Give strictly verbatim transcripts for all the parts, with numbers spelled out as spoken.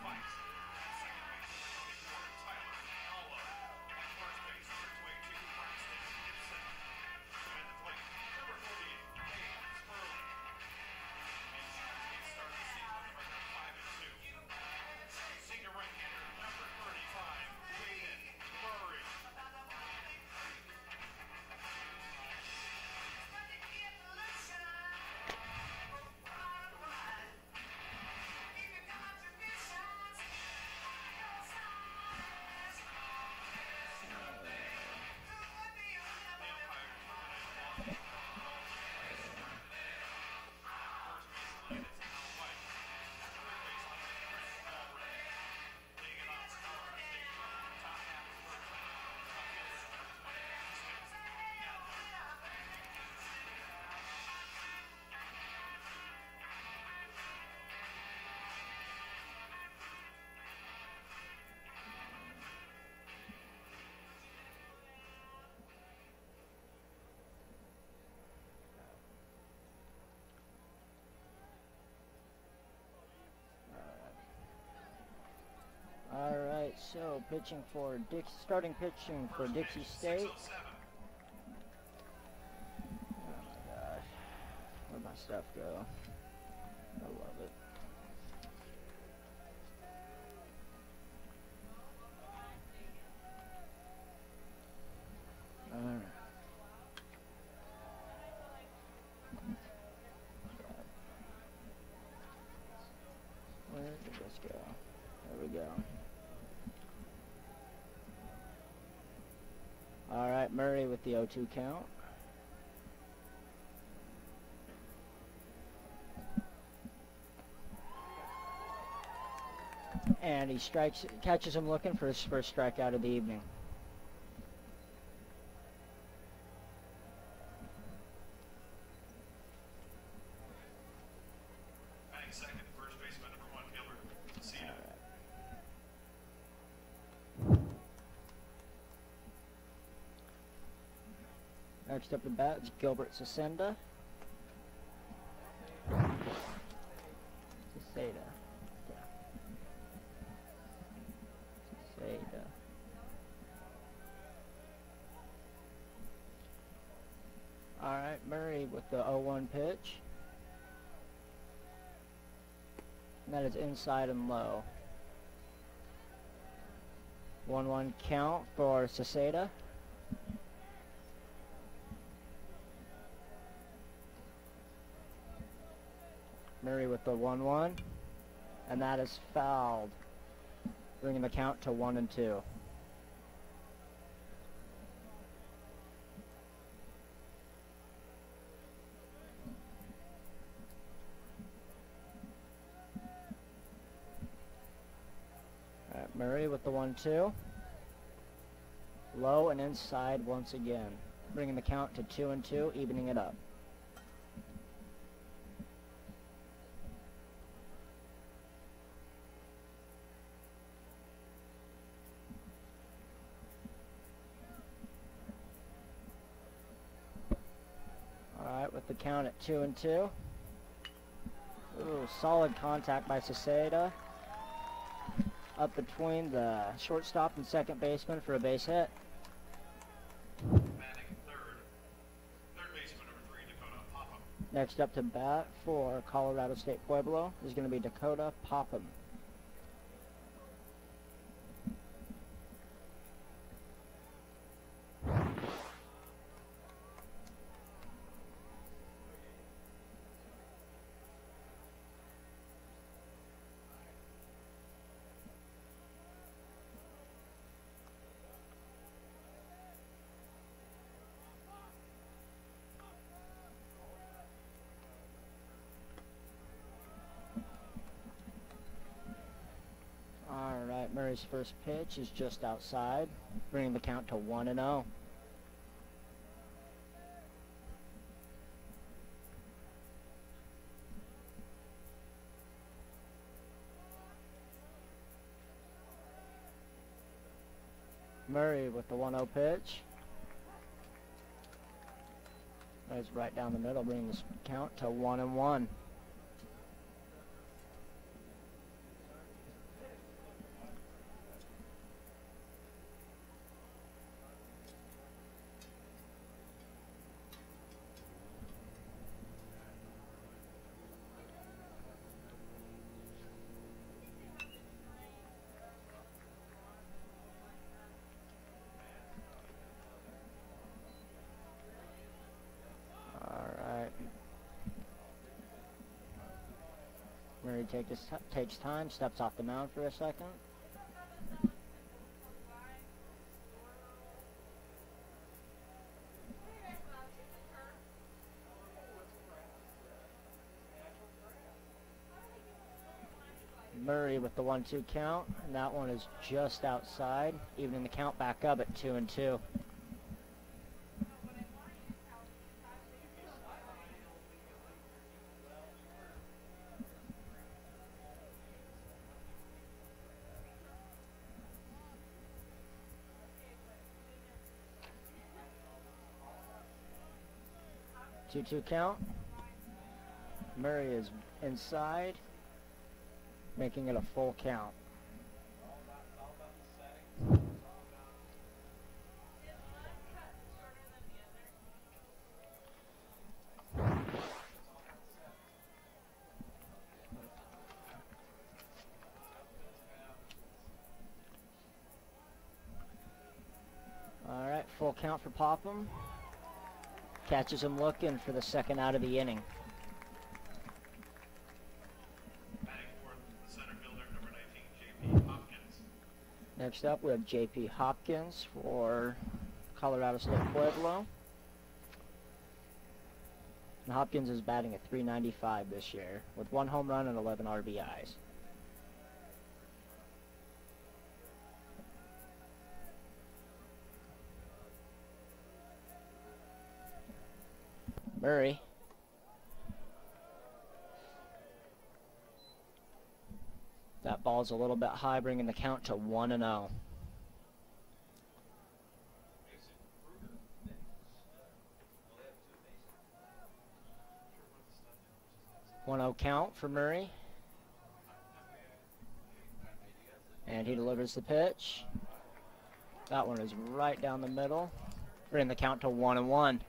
Alright, so pitching for Dix, starting pitching for Dixie State. Oh my gosh, where'd my stuff go? I love it. Alright. Where did this go? There we go. Alright, Murray with the oh two count. And he strikes, catches him looking for his first strikeout of the evening. Second, first baseman number one, Gilbert. See ya. Next up the bat is Gilbert Sasenda. Saseda. Yeah. Saseda. Alright, Murray with the oh one pitch. And that is inside and low. one one count for Saseda. Murray with the one one, and that is fouled, bringing the count to one and two. All right, Murray with the one two, low and inside once again, bringing the count to two and two, evening it up. With the count at two and two. Ooh, solid contact by Saseda. Up between the shortstop and second baseman for a base hit. Batting third. Third baseman number three, Dakota Popham. Next up to bat for Colorado State Pueblo is going to be Dakota Popham. Alright, Murray's first pitch is just outside, bringing the count to one and oh. Murray with the one oh pitch. That's right down the middle, bringing the count to one and one. take this takes time, steps off the mound for a second. Murray with the one two count, and that one is just outside, evening the count back up at two and two. two two count. Murray is inside, making it a full count. All right, full count for Popham. Catches him looking for the second out of the inning. Next up, we have J P Hopkins for Colorado State Pueblo. And Hopkins is batting at three ninety-five this year with one home run and eleven R B Is. Murray. That ball's a little bit high, bringing the count to one and oh. one oh count for Murray. And he delivers the pitch. That one is right down the middle, bringing the count to one and one.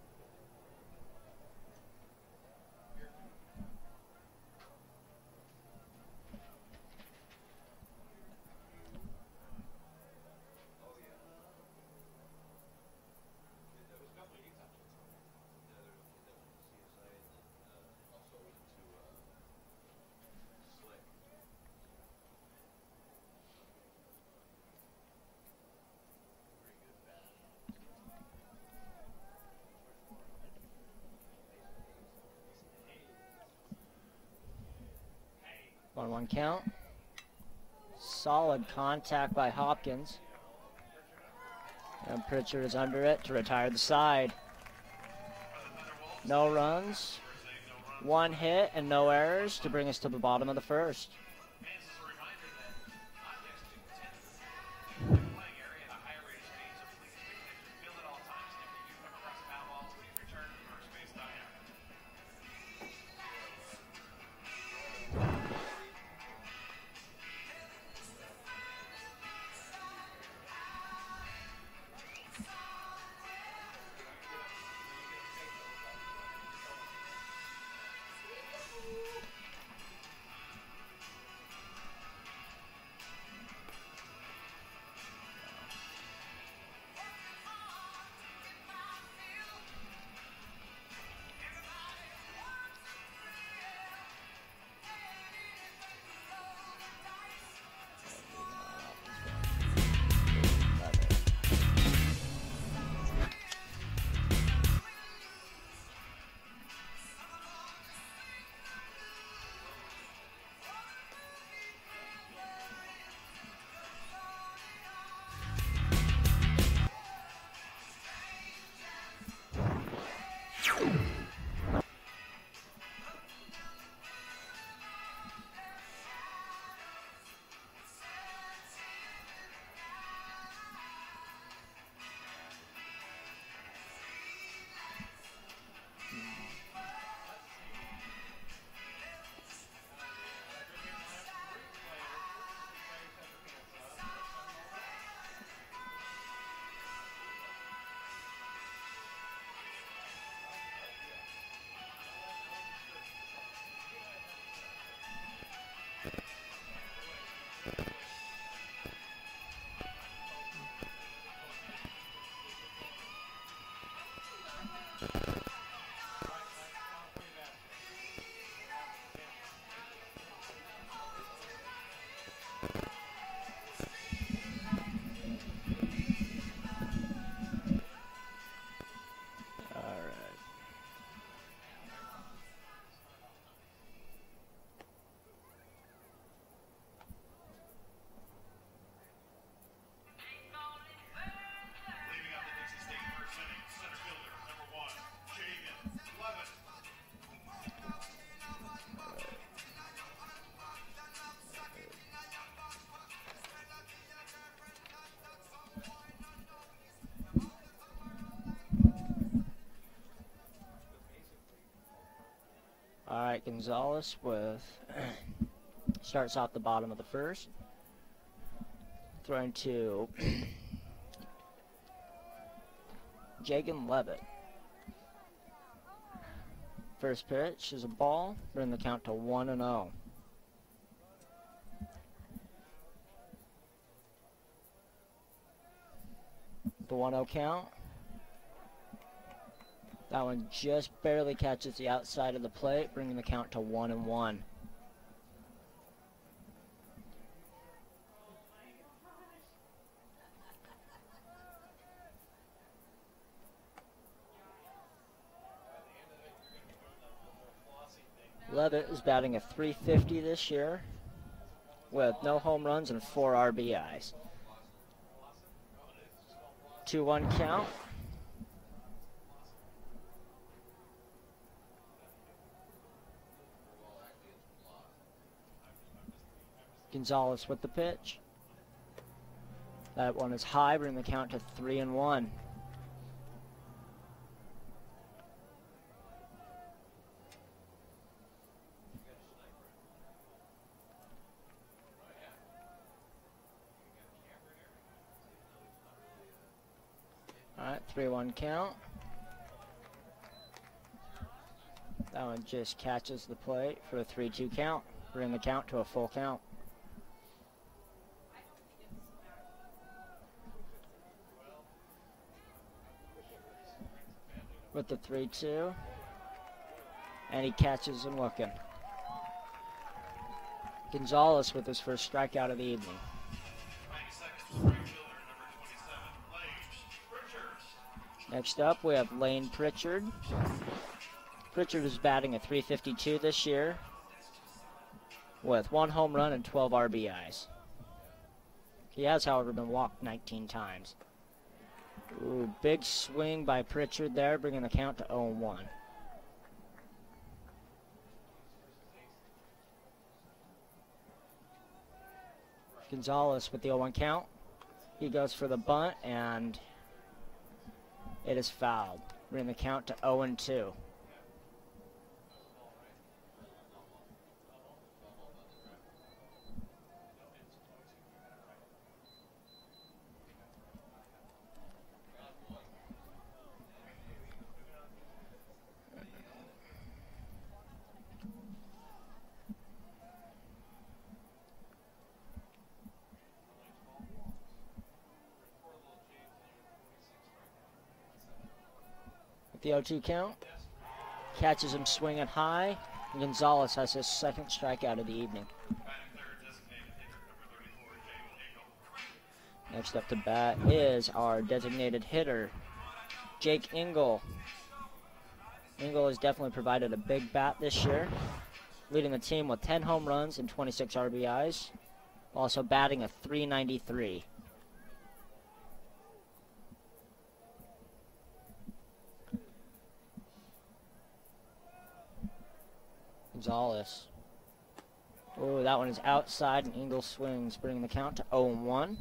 one one count. Solid contact by Hopkins. And Pritchard is under it to retire the side. No runs, one hit, and no errors to bring us to the bottom of the first. Alright, Gonzalez with starts off the bottom of the first. Throwing to Jagan Levitt. First pitch is a ball, bring the count to one and oh. The one oh count. That one just barely catches the outside of the plate, bringing the count to one and one. Levitt is batting a three fifty this year with no home runs and four R B Is. two one count. Gonzalez with the pitch. That one is high, bringing the count to three and one. Alright, three one count. That one just catches the plate for a three two count, bringing the count to a full count. With the three two, and he catches him looking. Gonzalez with his first strikeout of the evening. Next up, we have Lane Pritchard. Pritchard is batting a three fifty-two this year with one home run and twelve R B Is. He has, however, been walked nineteen times. Ooh, big swing by Pritchard there, bringing the count to oh one. Gonzalez with the oh one count. He goes for the bunt, and it is fouled, bringing the count to oh and two. The oh two count, catches him swinging high, and Gonzalez has his second strikeout of the evening. Next up to bat is our designated hitter, Jake Engel. Engel has definitely provided a big bat this year, leading the team with ten home runs and twenty-six R B Is, also batting a three ninety-three. Gonzalez. Oh, that one is outside, and Engel swings, bringing the count to oh and one.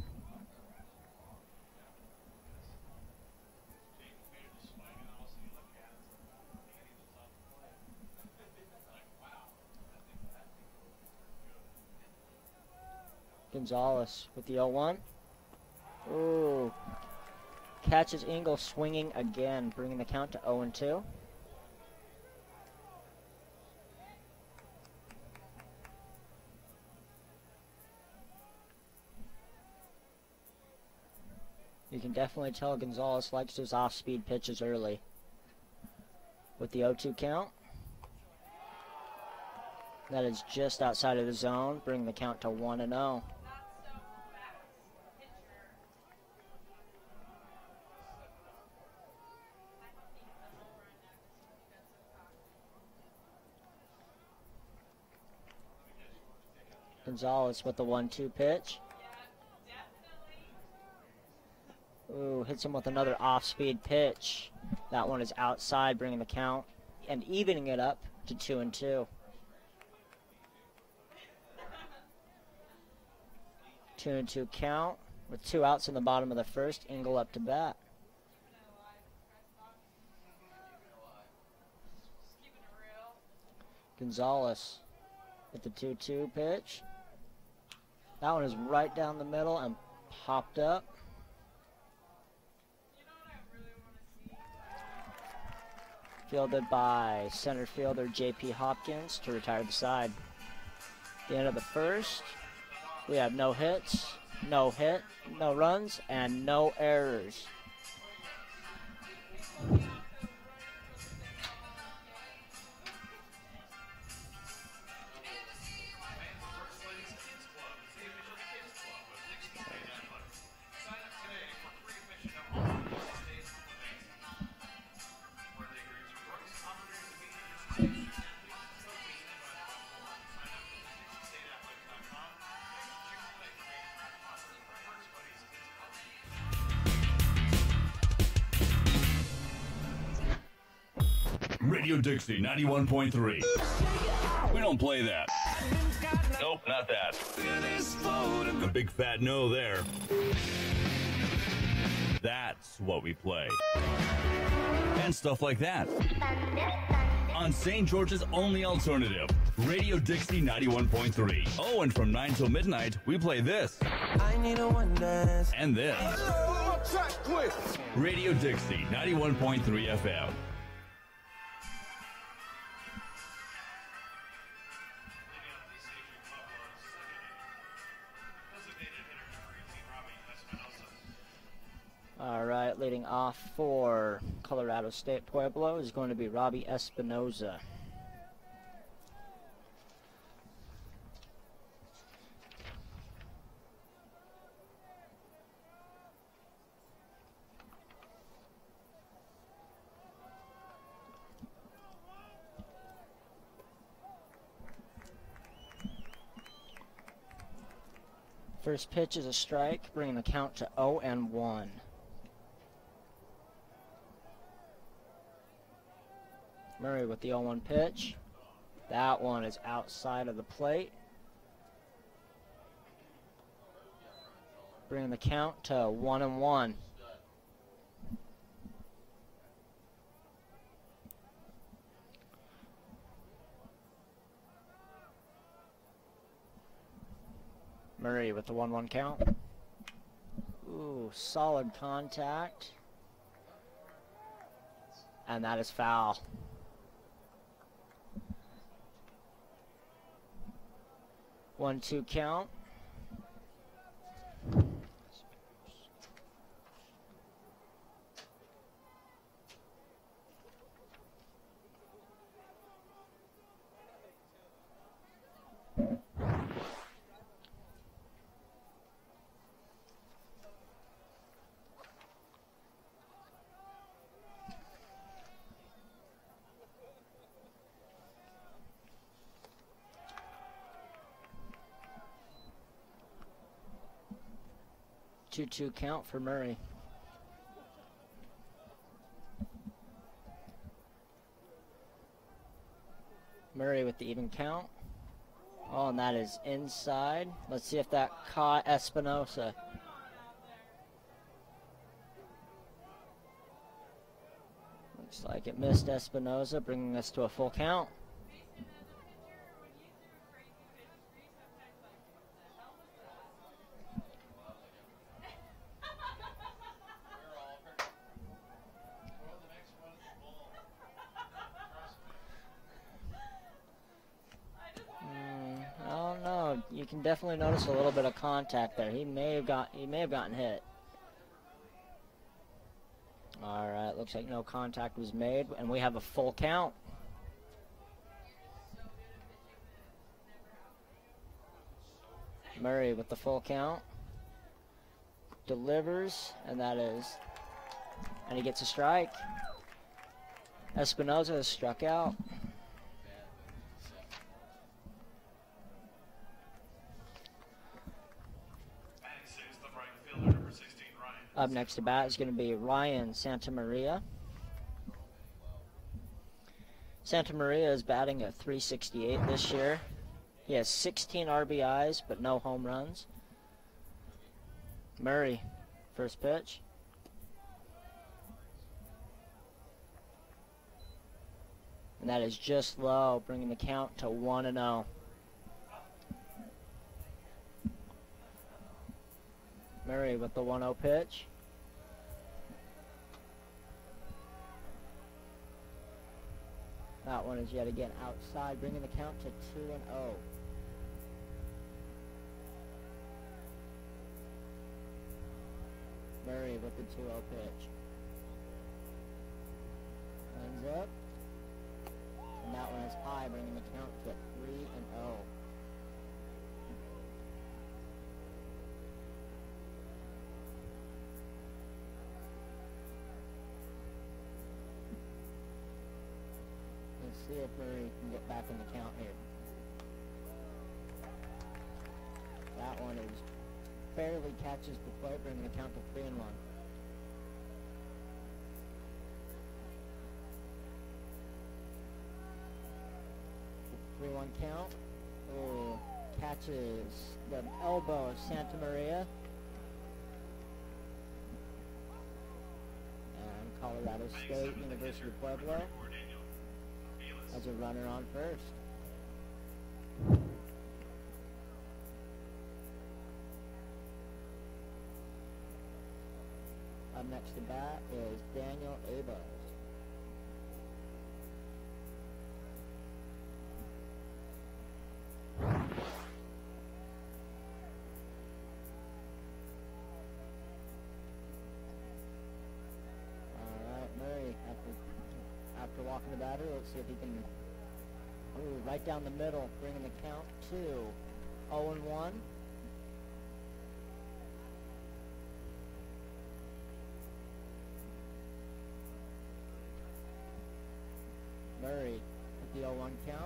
Gonzalez with the oh one. Oh, catches Engel swinging again, bringing the count to oh and two. You can definitely tell Gonzalez likes his off-speed pitches early. With the oh two count. That is just outside of the zone, bringing the count to one and oh. Gonzalez with the one two pitch. Ooh, hits him with another off-speed pitch. That one is outside, bringing the count and evening it up to two and two. Two and two count with two outs in the bottom of the first. Engel up to bat. Gonzalez with the two two pitch. That one is right down the middle and popped up. Fielded by center fielder J P Hopkins to retire the side. At the end of the first, we have no hits, no hit, no runs, and no errors. Radio Dixie ninety-one point three. We don't play that. Nope, not that. A big fat no there. That's what we play. And stuff like that. On Saint George's only alternative, Radio Dixie ninety-one point three. Oh, and from nine till midnight, we play this. I need a one dance. And this. Radio Dixie ninety-one point three F M. All right, leading off for Colorado State Pueblo is going to be Robbie Espinoza. First pitch is a strike, bringing the count to oh and one. Murray with the oh one pitch. That one is outside of the plate. Bringing the count to one and one. Murray with the one one count. Ooh, solid contact. And that is foul. one two count. two two count for Murray. Murray with the even count. Oh, and that is inside. Let's see if that caught Espinosa. Looks like it missed Espinosa, bringing us to a full count. You can definitely notice a little bit of contact there. He may have got he may have gotten hit. All right, looks like no contact was made, and we have a full count. Murray with the full count. Delivers, and that is, and he gets a strike. Espinosa is struck out. Up next to bat is going to be Ryan Santamaria. Santamaria is batting at three sixty-eight this year. He has sixteen R B Is, but no home runs. Murray, first pitch. And that is just low, bringing the count to one and oh. Murray with the one oh pitch. That one is yet again outside, bringing the count to two and oh. Murray with the two oh pitch. Lines up. And that one is high, bringing the count to three and oh. Let's see if Murray can get back in the count here. That one is barely catches the plate, bringing the count to three and one. three one count. Ooh, catches the elbow of Santa Maria. And Colorado State University of Pueblo has a runner on first. Up next to bat is Daniel Abos. After walking the batter, let's see if he can, ooh, right down the middle, bringing the count to oh and one. Murray with the oh one count.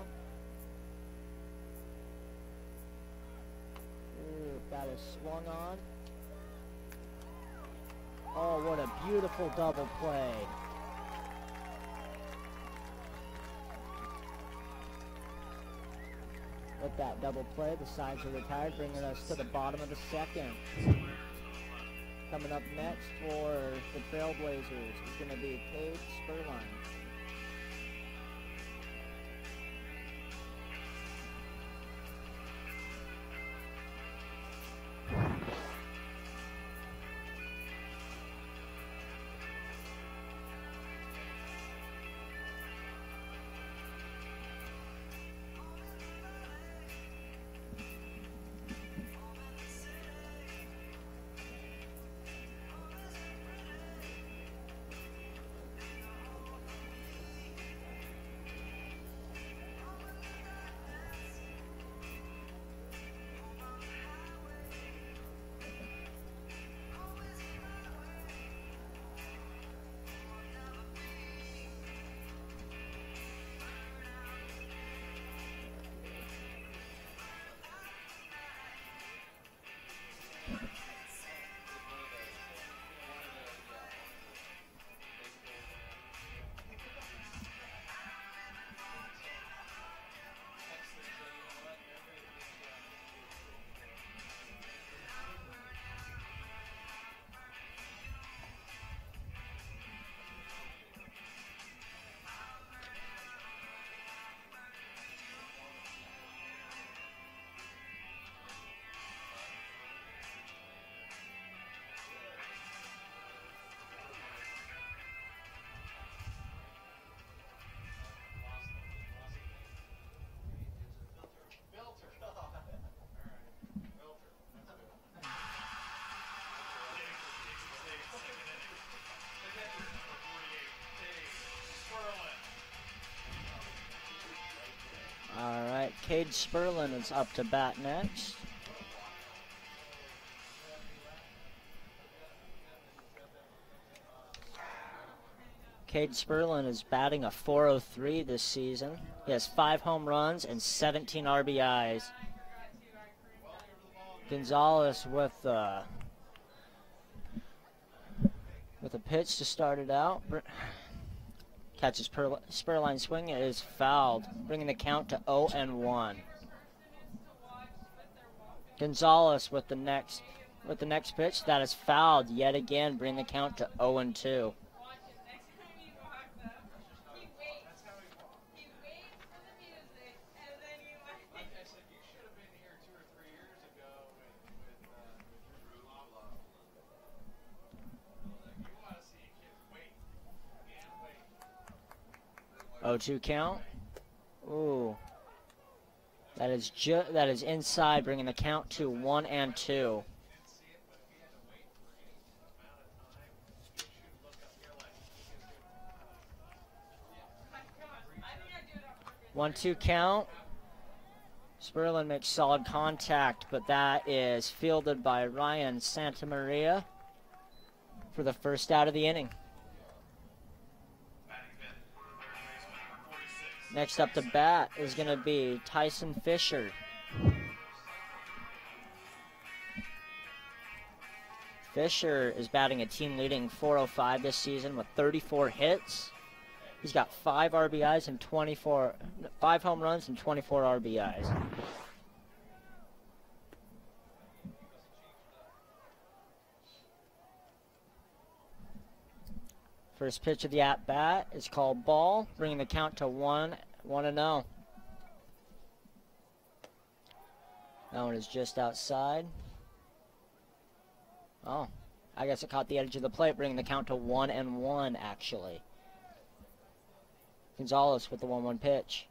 Ooh, that is swung on. Oh, what a beautiful double play. With that double play, the sides are retired, bringing us to the bottom of the second. Coming up next for the Trailblazers is going to be Cade Spurline. Cade Spurline is up to bat next. Cade Spurline is batting a four oh three this season. He has five home runs and seventeen R B Is. Gonzalez with uh, with a pitch to start it out. Catches Spurline swing. It is fouled, bringing the count to oh and one. Gonzalez with the next with the next pitch. That is fouled yet again, bringing the count to oh and two. oh two count. Ooh. That is ju that is inside, bringing the count to one and two. one two count. Sperlin makes solid contact, but that is fielded by Ryan Santamaria for the first out of the inning. Next up to bat is going to be Tyson Fisher. Fisher is batting a team-leading four oh five this season with thirty-four hits. He's got five R B Is and twenty-four, five home runs and twenty-four R B Is. First pitch of the at-bat is called ball, bringing the count to one, one and oh. That one is just outside. Oh, I guess it caught the edge of the plate, bringing the count to one and one, actually. Gonzalez with the one one pitch.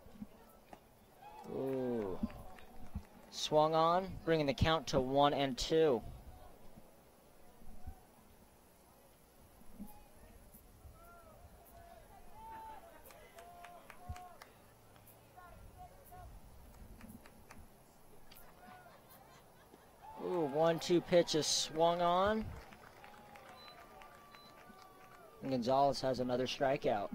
Ooh. Swung on, bringing the count to one and two. Ooh, one two pitch is swung on. And Gonzalez has another strikeout.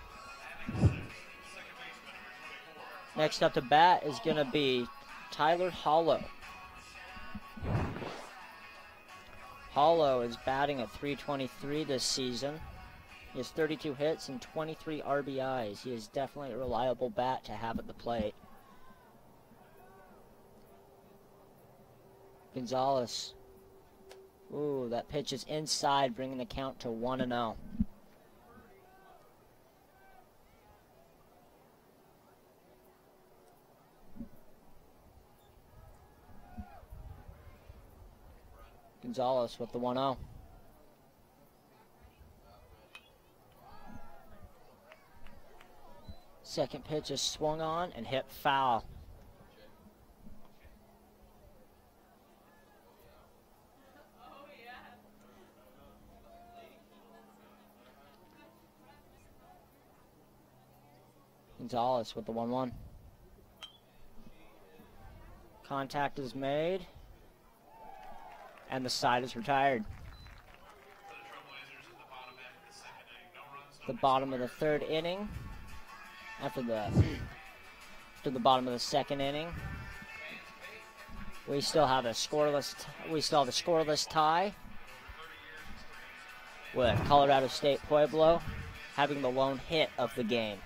Next up to bat is going to be Tyler Hollow. Hollow is batting at three twenty-three this season. He has thirty-two hits and twenty-three R B Is. He is definitely a reliable bat to have at the plate. Gonzalez. Ooh, that pitch is inside, bringing the count to one and oh. Gonzalez with the one oh. Second pitch is swung on and hit foul. Gonzalez with the one one. Contact is made. And the side is retired. The bottom of the third inning. After the after the bottom of the second inning, we still have a scoreless. We still have a scoreless tie with Colorado State Pueblo having the lone hit of the game.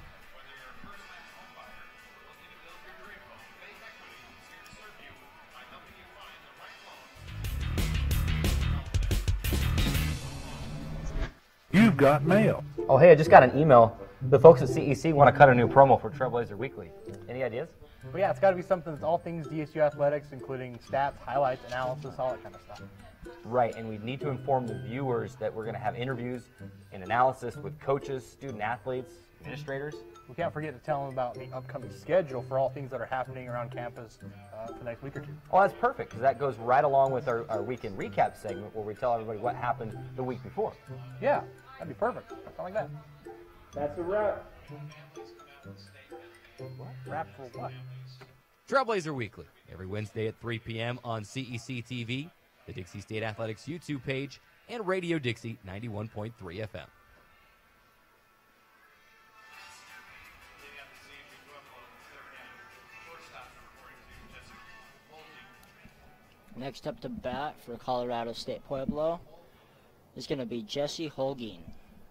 You've got mail. Oh, hey, I just got an email. The folks at C E C want to cut a new promo for Trailblazer Weekly. Any ideas? Well, yeah, it's got to be something that's all things D S U athletics, including stats, highlights, analysis, all that kind of stuff. Right, and we need to inform the viewers that we're going to have interviews and analysis with coaches, student athletes, administrators. We can't forget to tell them about the upcoming schedule for all things that are happening around campus uh, for the next week or two. Oh, that's perfect, because that goes right along with our, our weekend recap segment where we tell everybody what happened the week before. Yeah, that'd be perfect. Something like that. That's a wrap. What? Wrap for what? Trailblazer Weekly, every Wednesday at three p m on C E C T V, the Dixie State Athletics YouTube page, and Radio Dixie ninety-one point three F M. Next up to bat for Colorado State Pueblo is going to be Jesse Holguin.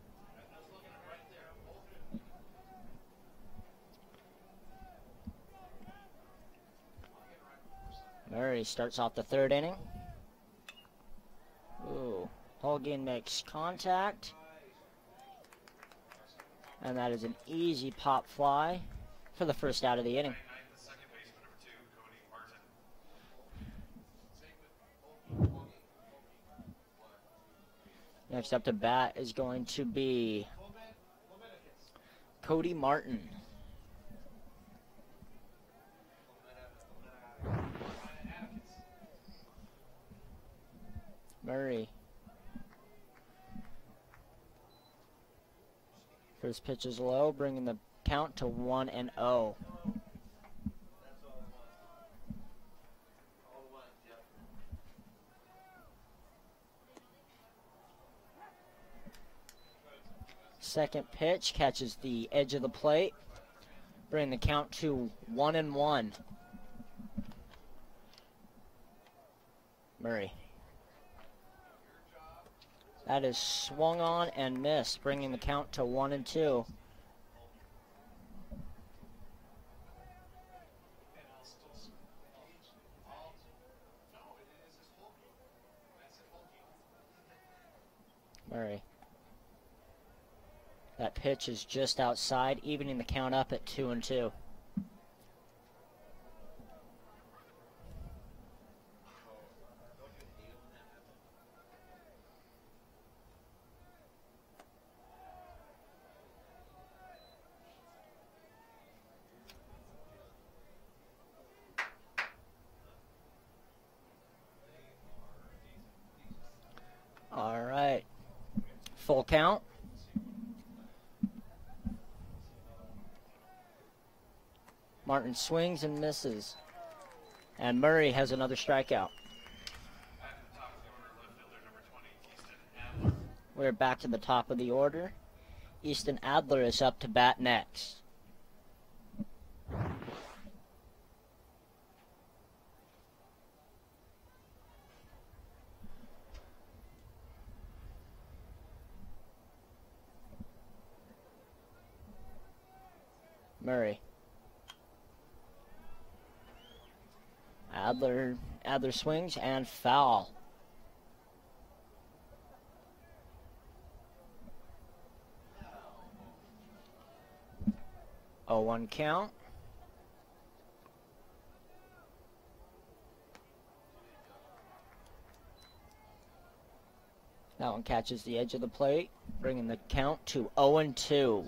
Murray starts off the third inning. Ooh, Holguin makes contact. And that is an easy pop fly for the first out of the inning. Next up to bat is going to be Cody Martin. Murray. First pitch is low, bringing the count to one and oh. Second pitch catches the edge of the plate, bringing the count to one and one. Murray. That is swung on and missed, bringing the count to one and two. Murray. That pitch is just outside, evening the count up at two and two. All right, full count. Martin swings and misses. And Murray has another strikeout. We're back to the top of the order. Easton Adler is up to bat next. Murray. Adler, Adler swings and foul. oh one count. That one catches the edge of the plate, bringing the count to oh and two.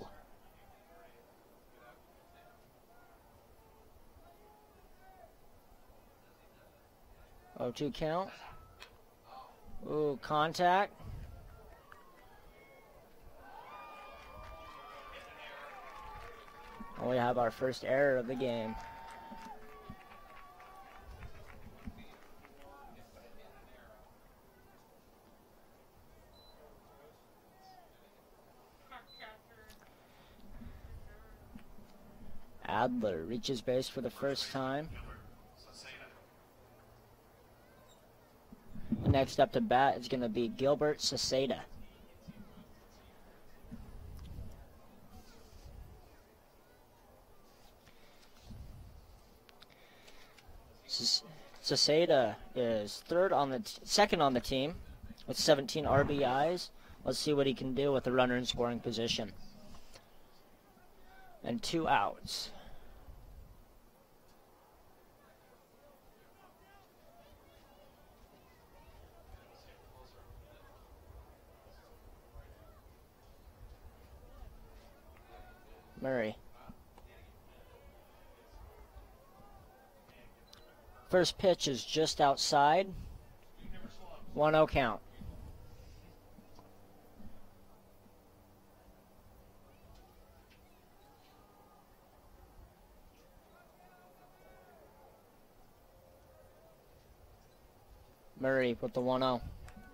oh two count. Ooh, contact. And we have our first error of the game. Adler reaches base for the first time. Next up to bat is going to be Gilbert Seseda. Seseda is third on the t second on the team with seventeen R B Is. Let's see what he can do with the runner in scoring position. And two outs. Murray. First pitch is just outside. one oh count. Murray with the one oh.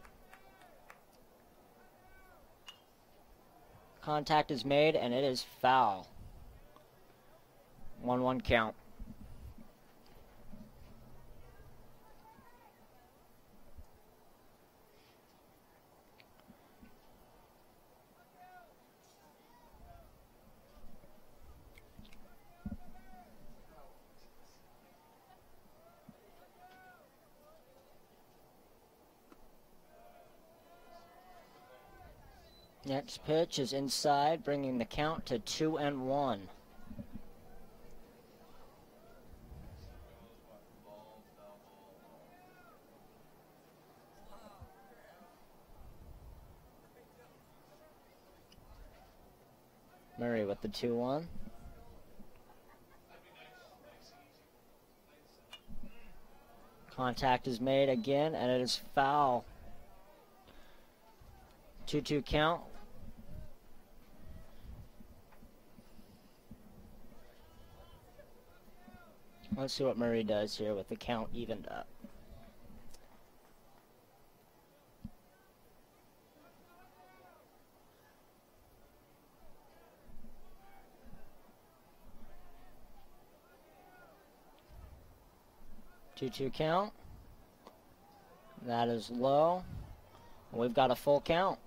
Contact is made, and it is foul. one one count. Next pitch is inside, bringing the count to two and one. Murray with the two one. Contact is made again, and it is foul. two two count. Let's see what Murray does here with the count evened up. two two count. That is low. We've got a full count.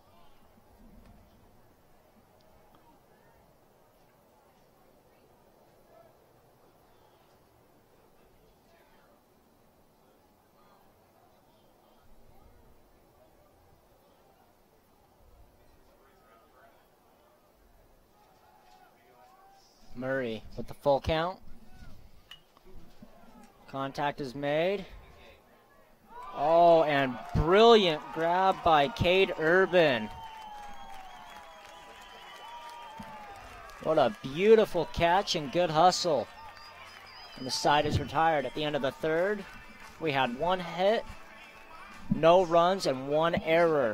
Murray with the full count. Contact is made. Oh, and brilliant grab by Cade Urban. What a beautiful catch and good hustle. And the side is retired at the end of the third. We had one hit, no runs, and one error.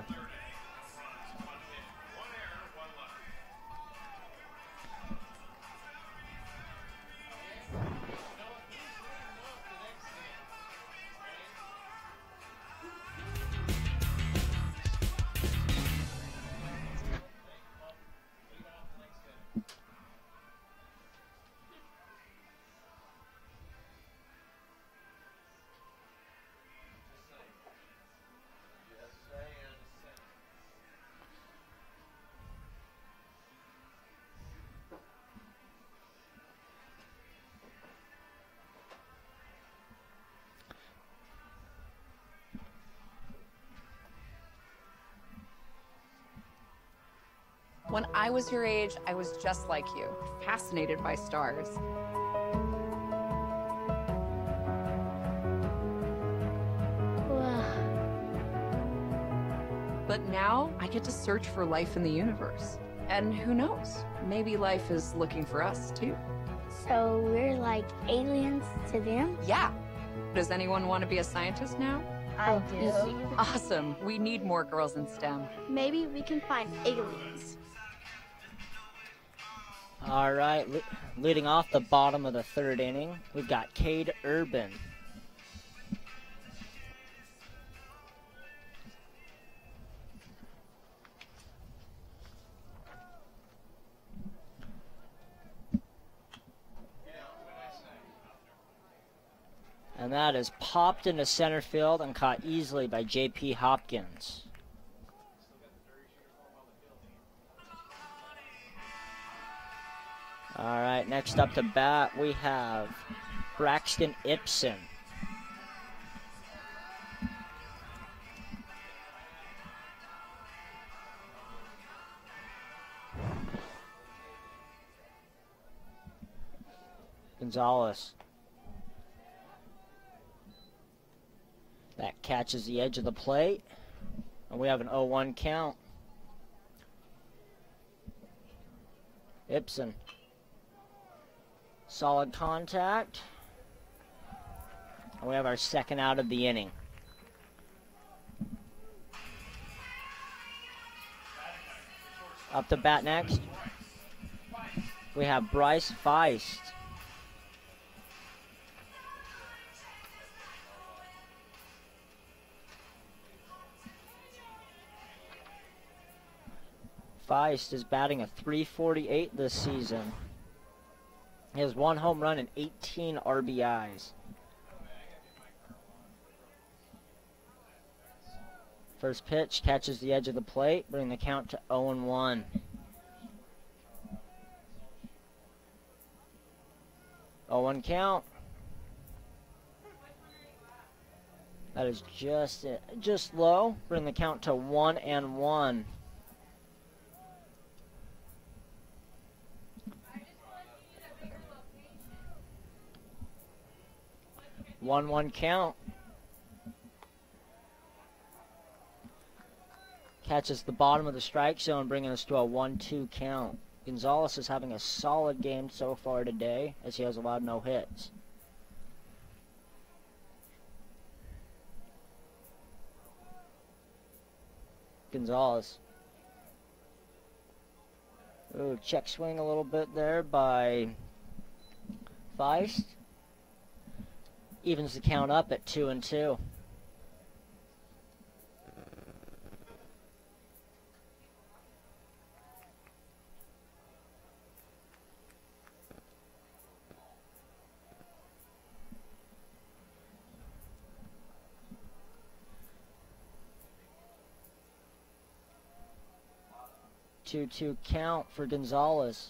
When I was your age, I was just like you, fascinated by stars. But now I get to search for life in the universe. And who knows, maybe life is looking for us too. So we're like aliens to them? Yeah. Does anyone want to be a scientist now? I do. Awesome. We need more girls in STEM. Maybe we can find aliens. All right, le leading off the bottom of the third inning, we've got Cade Urban. And that is popped into center field and caught easily by J P Hopkins. All right, next up to bat, we have Braxton Ibsen. Gonzalez. That catches the edge of the plate, and we have an oh one count. Ibsen. Solid contact. And we have our second out of the inning. Up to bat next, we have Bryce Feist. Feist is batting a three forty-eight this season. He has one home run and eighteen R B Is. First pitch catches the edge of the plate, bringing the count to oh and one. oh one count. That is just just low, bringing the count to one and one. one one count. Catches the bottom of the strike zone, bringing us to a one two count. Gonzalez is having a solid game so far today, as he has allowed no hits. Gonzalez. Ooh, check swing a little bit there by Feist. Evens the count up at two and two. two two count for Gonzalez.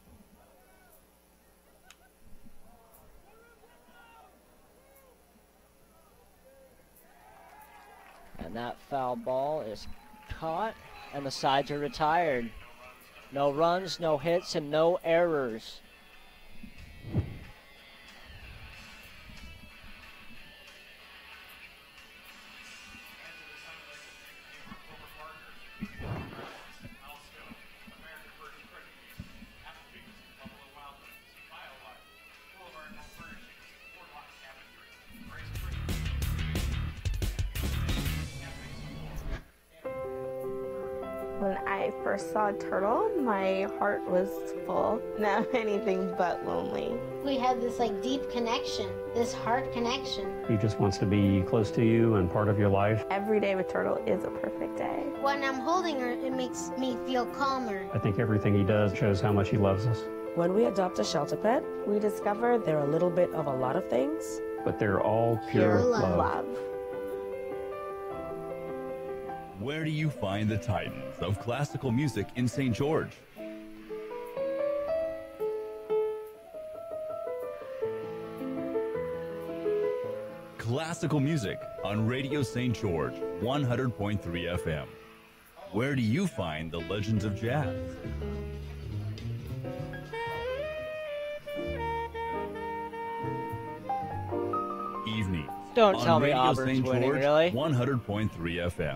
And that foul ball is caught, and the sides are retired. No runs, no hits, and no errors. When I first saw Turtle, my heart was full. Now anything but lonely. We have this like deep connection, this heart connection. He just wants to be close to you and part of your life. Every day with Turtle is a perfect day. When I'm holding her, it makes me feel calmer. I think everything he does shows how much he loves us. When we adopt a shelter pet, we discover they're a little bit of a lot of things. But they're all pure, Pure love. love. Where do you find the titans of classical music in Saint George? Classical music on Radio Saint George, one hundred point three F M. Where do you find the legends of jazz? Evening. Don't on tell me Radio Auburn's Saint winning, George, really? one hundred point three F M.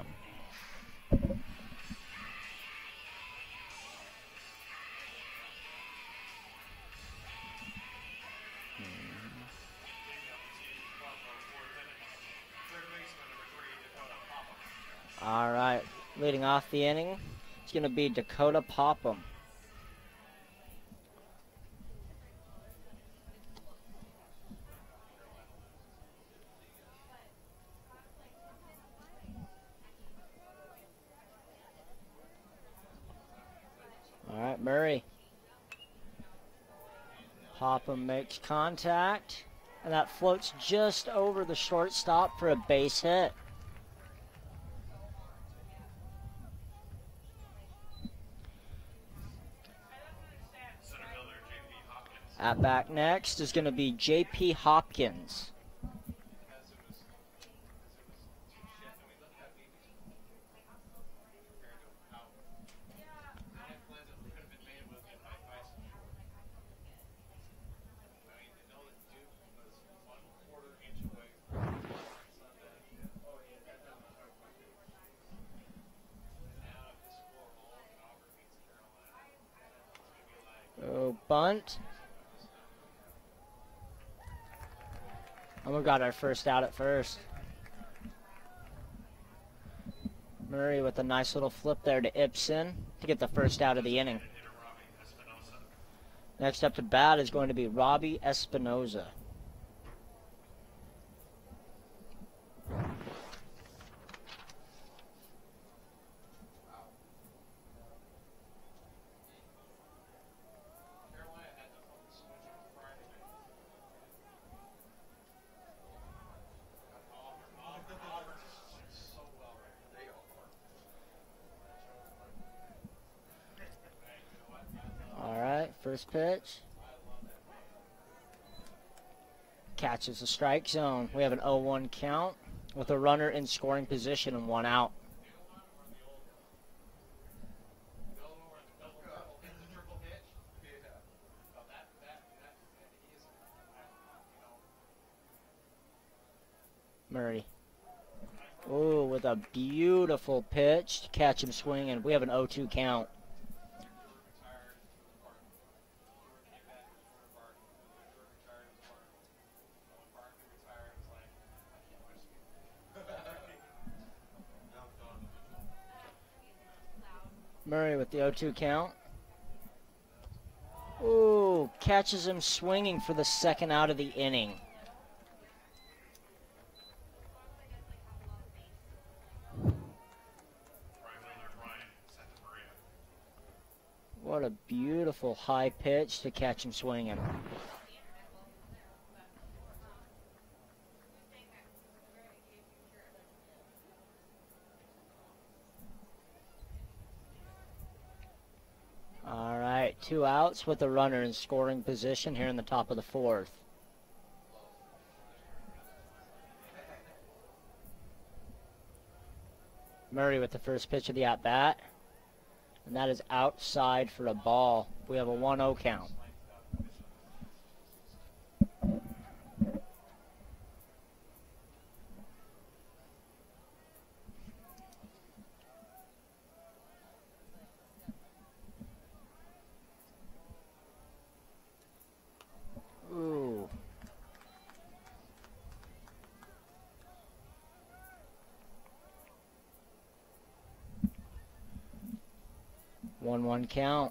All right, leading off the inning, it's going to be Dakota Popham. All right, Murray. Popham makes contact, and that floats just over the shortstop for a base hit. At back next is going to be J P Hopkins. Oh, bunt. And we got our first out at first. Murray with a nice little flip there to Ibsen to get the first out of the inning. Next up to bat is going to be Robbie Espinoza. First pitch. Catches the strike zone. We have an oh one count with a runner in scoring position and one out. Murray. Oh, with a beautiful pitch to catch him swinging. We have an oh two count. Murray with the oh two count. Ooh, catches him swinging for the second out of the inning. What a beautiful high pitch to catch him swinging. All right, two outs with a runner in scoring position here in the top of the fourth. Murray with the first pitch of the at-bat, and that is outside for a ball. We have a one oh count. Ooh. one one count.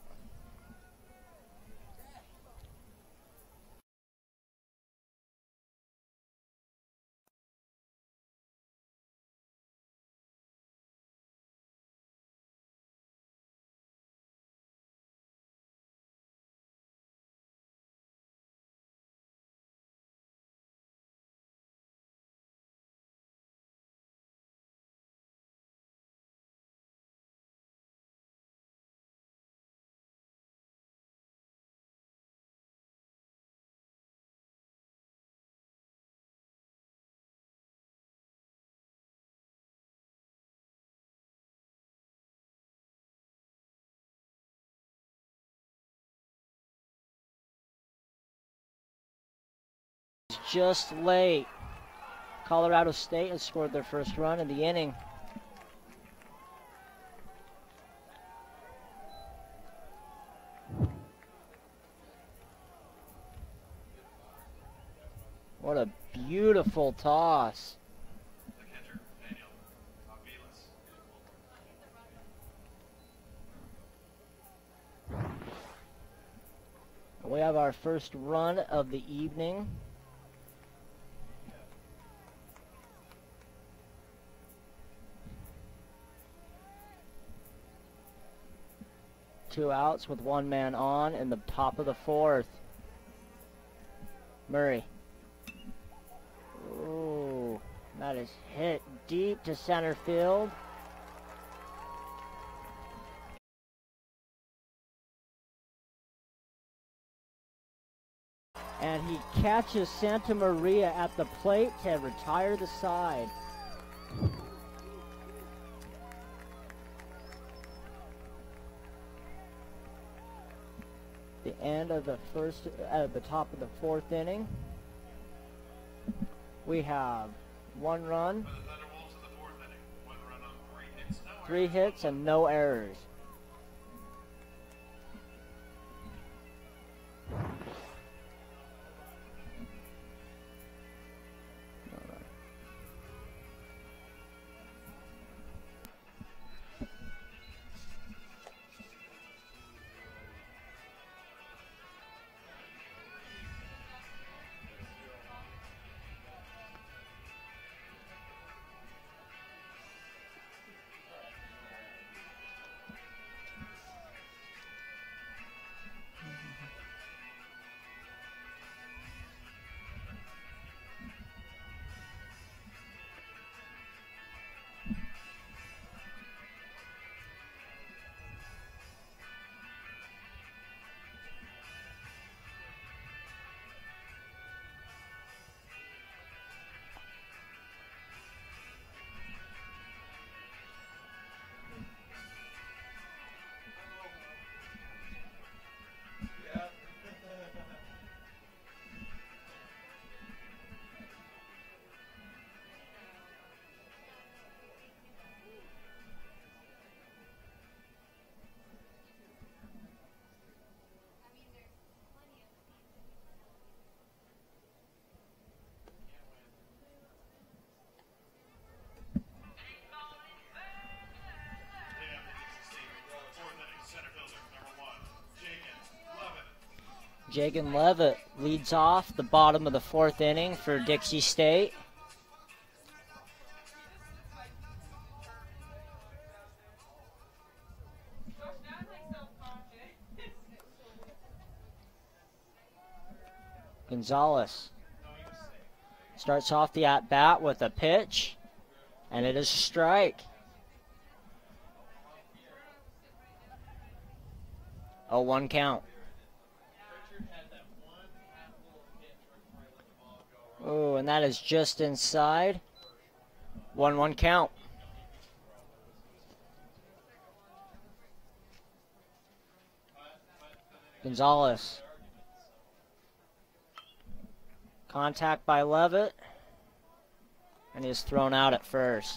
Just late. Colorado State has scored their first run in the inning. What a beautiful toss. We have our first run of the evening. Two outs with one man on in the top of the fourth. Murray. Ooh, that is hit deep to center field. And he catches Santa Maria at the plate to retire the side. The end of the first, at uh, the top of the fourth inning. We have one run, three hits, and no errors. Jagan Levitt leads off the bottom of the fourth inning for Dixie State. Gonzalez starts off the at-bat with a pitch, and it is a strike. oh one count. Oh, and that is just inside. one one count. Gonzalez. Contact by Levitt, and he is thrown out at first.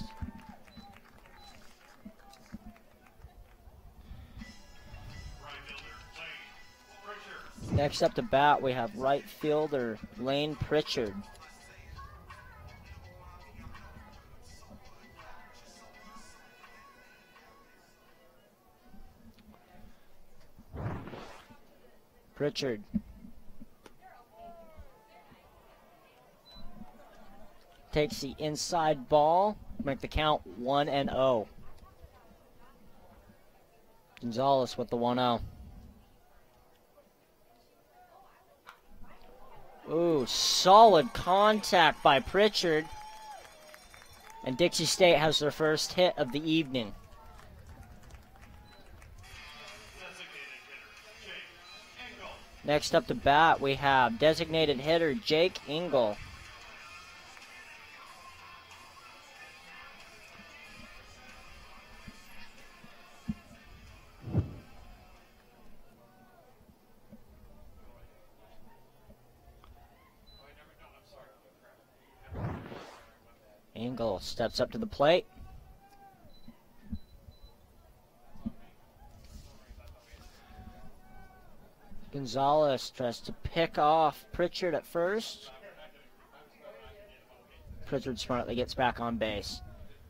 Next up to bat, we have right fielder Lane Pritchard. Pritchard. Takes the inside ball, make the count one and oh. Gonzalez with the one oh. Ooh, solid contact by Pritchard. And Dixie State has their first hit of the evening. Next up to bat, we have designated hitter Jake Engel. Engel steps up to the plate. Gonzalez tries to pick off Pritchard at first. Pritchard smartly gets back on base.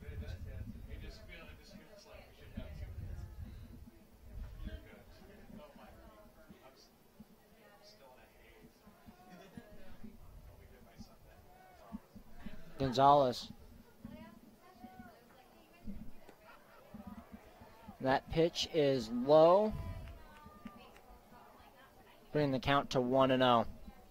Gonzalez. That pitch is low, bringing the count to one and oh.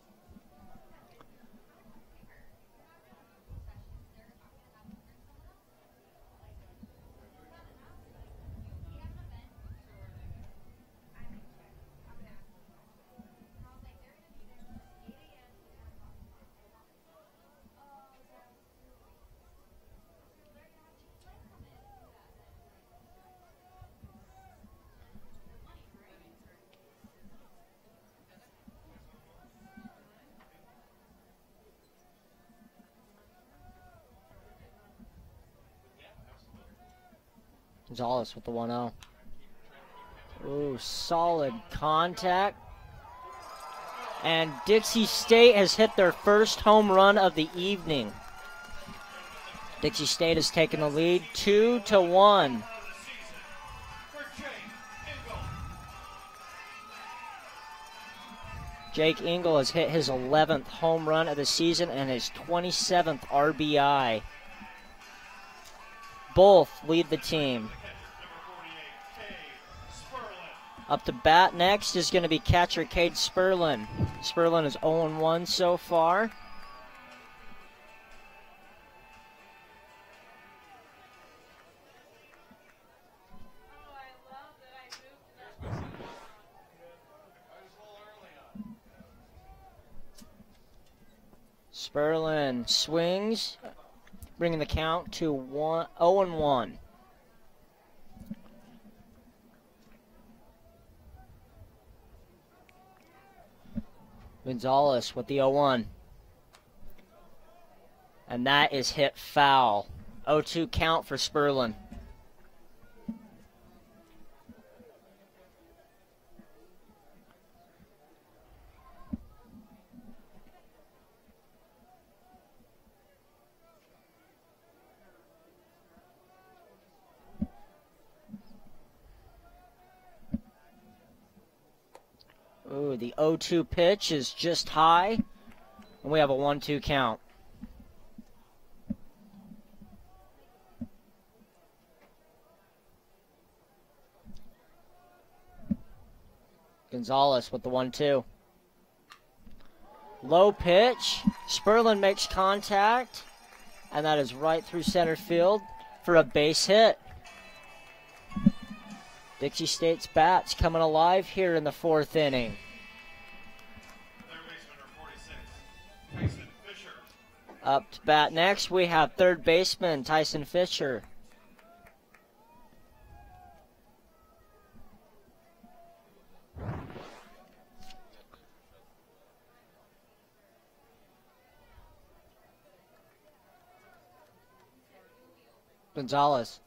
Gonzalez with the one oh. Ooh, solid contact. And Dixie State has hit their first home run of the evening. Dixie State has taken the lead two to one. Jake Engel has hit his eleventh home run of the season and his twenty-seventh R B I. Both lead the team. Up to bat next is going to be catcher Cade Sperlin. Sperlin is oh and one so far. Sperlin swings, bringing the count to one, oh and one. Gonzalez with the oh one. And that is hit foul. oh two count for Sperlin. Ooh, two. The oh two pitch is just high, and we have a one two count. Gonzalez with the one two. Low pitch. Sperlin makes contact, and that is right through center field for a base hit. Dixie State's bats coming alive here in the fourth inning. Third baseman number forty-six, Tyson Fisher. Up to bat next, we have third baseman Tyson Fisher. Gonzalez.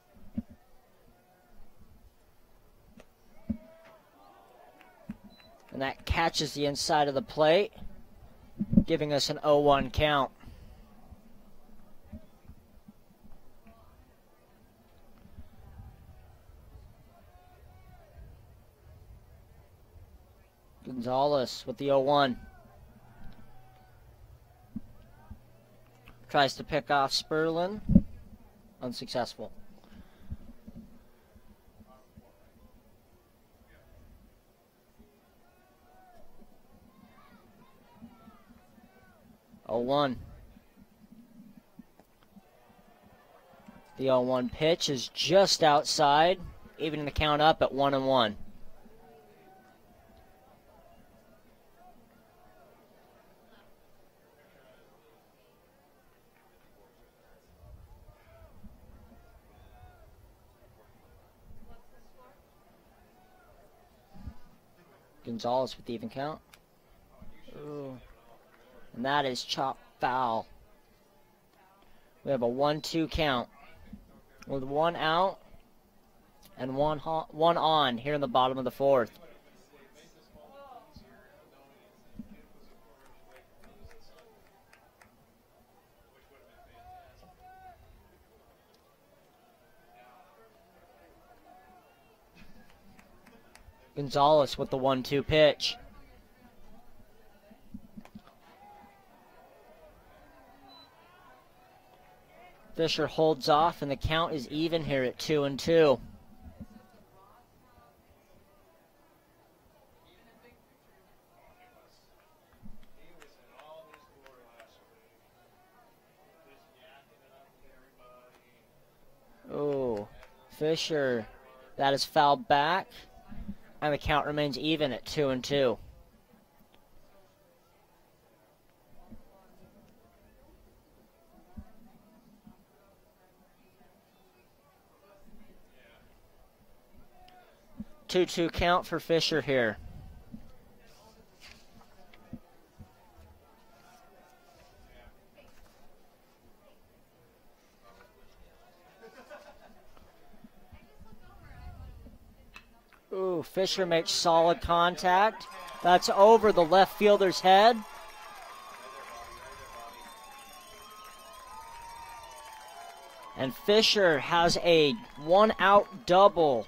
And that catches the inside of the plate, giving us an oh one count. Gonzalez with the oh one. Tries to pick off Sperlin. Unsuccessful. oh one. The oh one pitch is just outside, evening the count up at one and one. Gonzalez with the even count. Ooh. And that is chopped foul. We have a one two count with one out and one, one on here in the bottom of the fourth. Gonzalez with the one two pitch. Fisher holds off, and the count is even here at two and two. Oh, Fisher, that is fouled back, and the count remains even at two and two. two two count for Fisher here. Ooh, Fisher makes solid contact. That's over the left fielder's head. And Fisher has a one-out double.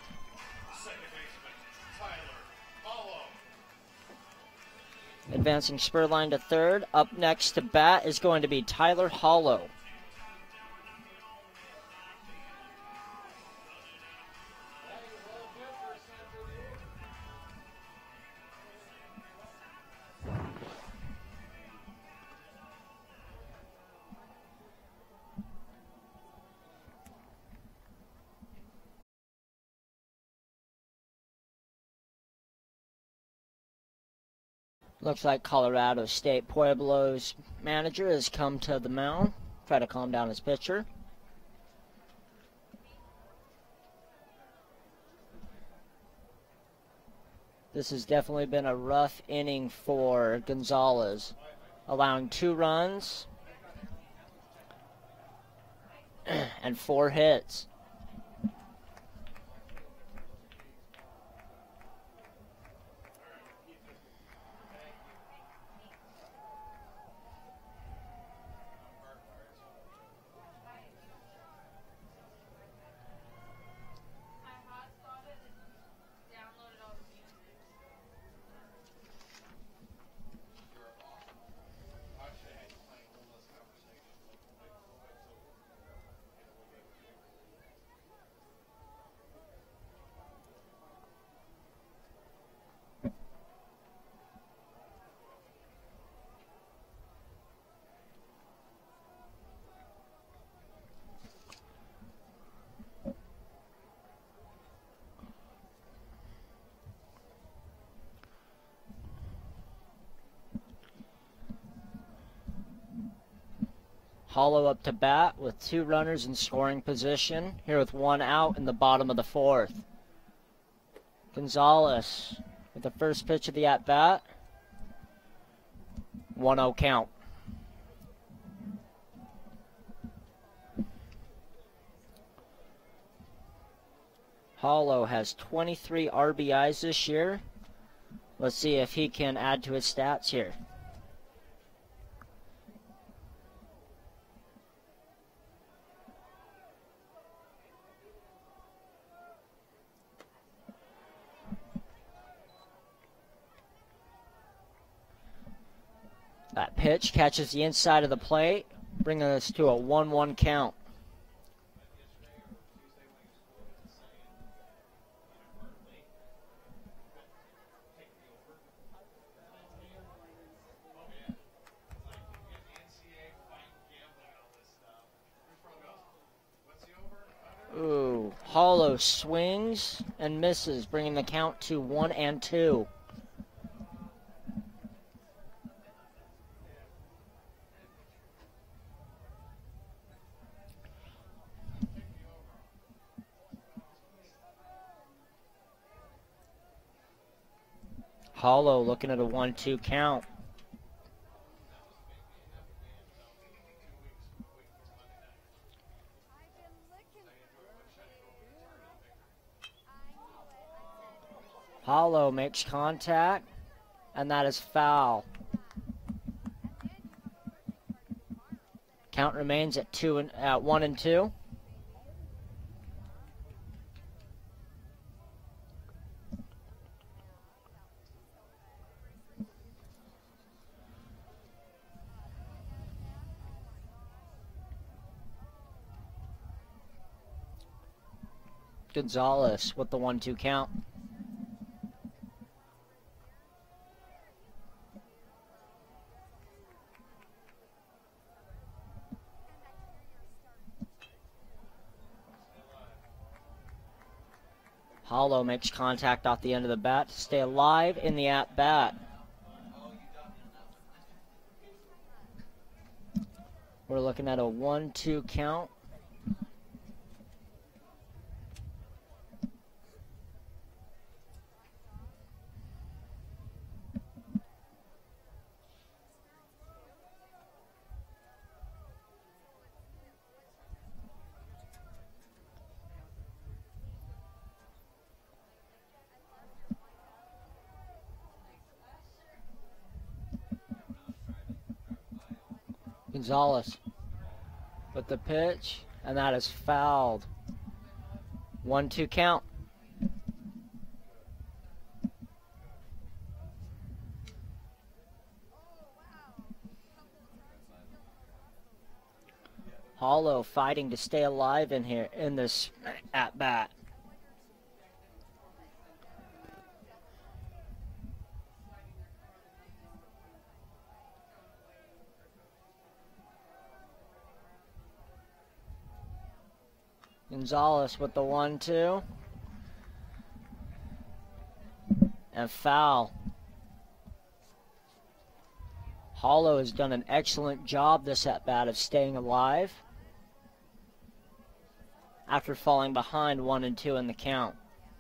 Advancing Spurline to third. Up next to bat is going to be Tyler Hollow. Looks like Colorado State Pueblo's manager has come to the mound, try to calm down his pitcher. This has definitely been a rough inning for Gonzalez, allowing two runs and four hits. Hollow up to bat with two runners in scoring position, here with one out in the bottom of the fourth. Gonzalez with the first pitch of the at-bat. one oh count. Hollow has twenty-three R B Is this year. Let's see if he can add to his stats here. That pitch catches the inside of the plate, bringing us to a one one count. Ooh, Hollow swings and misses, bringing the count to one and two. Hollow looking at a one two count. Hollow makes contact, and that is foul. Count remains at two and at one and two. Gonzalez with the one two count. Hollow makes contact off the end of the bat to stay alive in the at-bat. We're looking at a one two count. Gonzalez with the pitch, and that is fouled. one two count. Hollow fighting to stay alive in here in this at bat. Gonzalez with the one two. And foul. Hollow has done an excellent job this at-bat of staying alive after falling behind one and two in the count.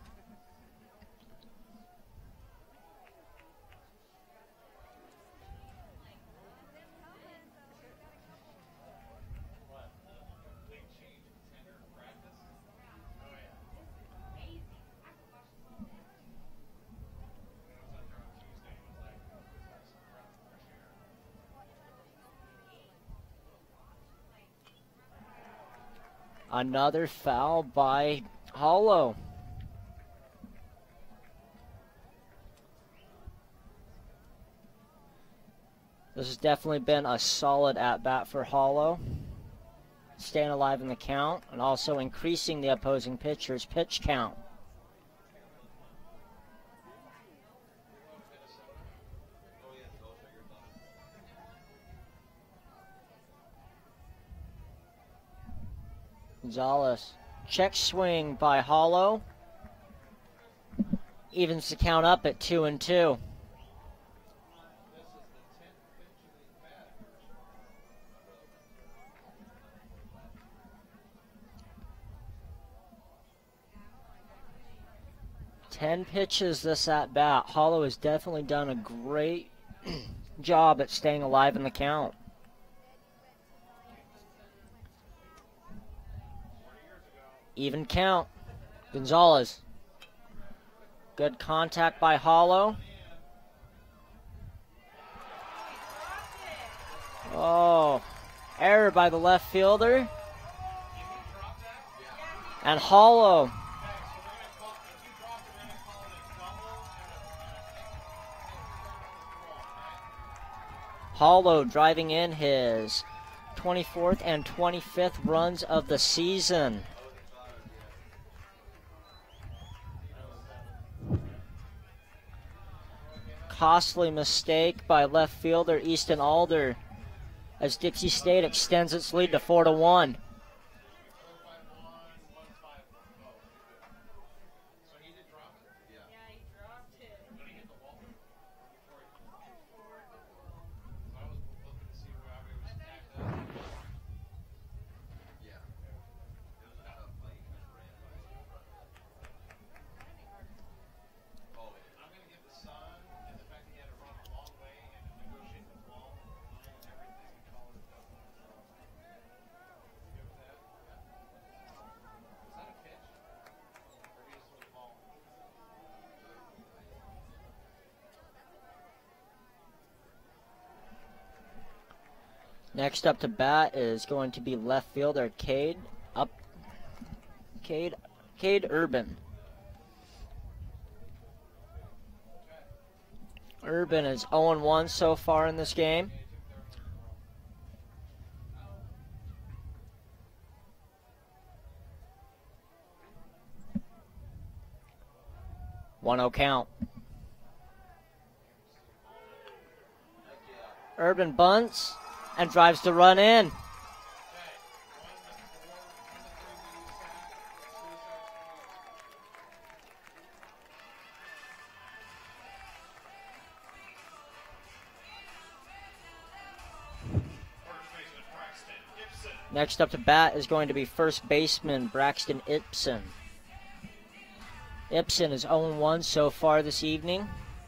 Another foul by Hollow. This has definitely been a solid at-bat for Hollow. Staying alive in the count and also increasing the opposing pitcher's pitch count. Gonzalez. Check swing by Hollow. Evens the count up at two and two. Ten pitches this at bat. Hollow has definitely done a great job at staying alive in the count. Even count. Gonzalez. Good contact by Hollow. Oh, error by the left fielder. And Hollow. Hollow driving in his twenty-fourth and twenty-fifth runs of the season. Costly mistake by left fielder Easton Alder as Dixie State extends its lead to four to one. Next up to bat is going to be left fielder Cade up Cade Cade Urban. Urban is oh and one so far in this game. one oh count. Urban bunts and drives the run in. Next up to bat is going to be first baseman Braxton Ibsen. Ibsen is oh and one so far this evening.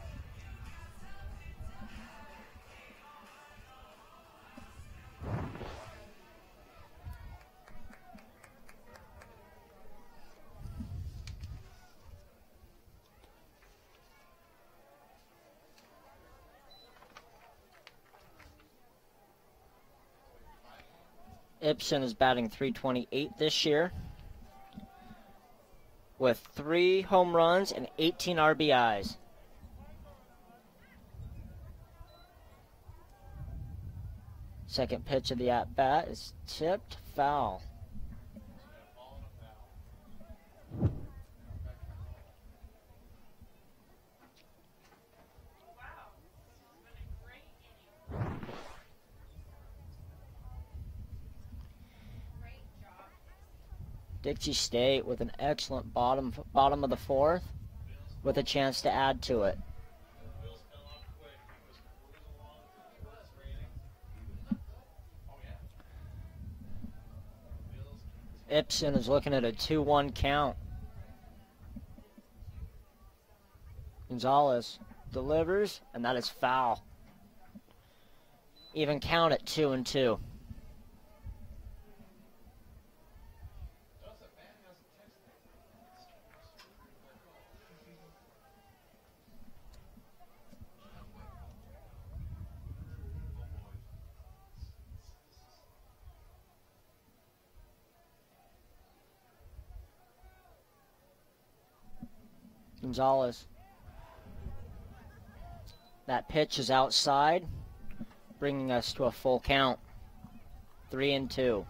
Ibsen is batting three twenty-eight this year with three home runs and eighteen R B Is. Second pitch of the at-bat is tipped foul. Dixie State with an excellent bottom bottom of the fourth with a chance to add to it. Ibsen is looking at a two one count. Gonzalez delivers, and that is foul. Even count at two and two. Gonzalez. That pitch is outside, bringing us to a full count. Three and two.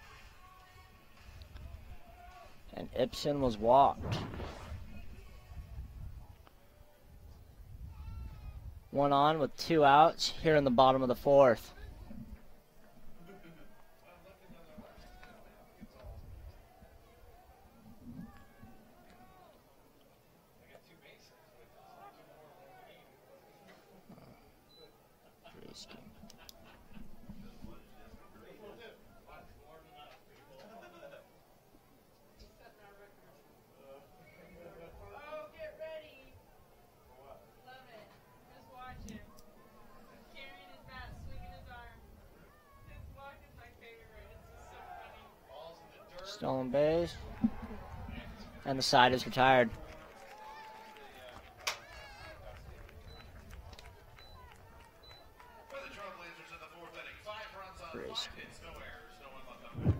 And Ibsen was walked. One on with two outs here in the bottom of the fourth. Stolen base, and the side is retired. For the Trailblazers in the fourth inning, five runs on Brace. five hits, no errors, no one left on base.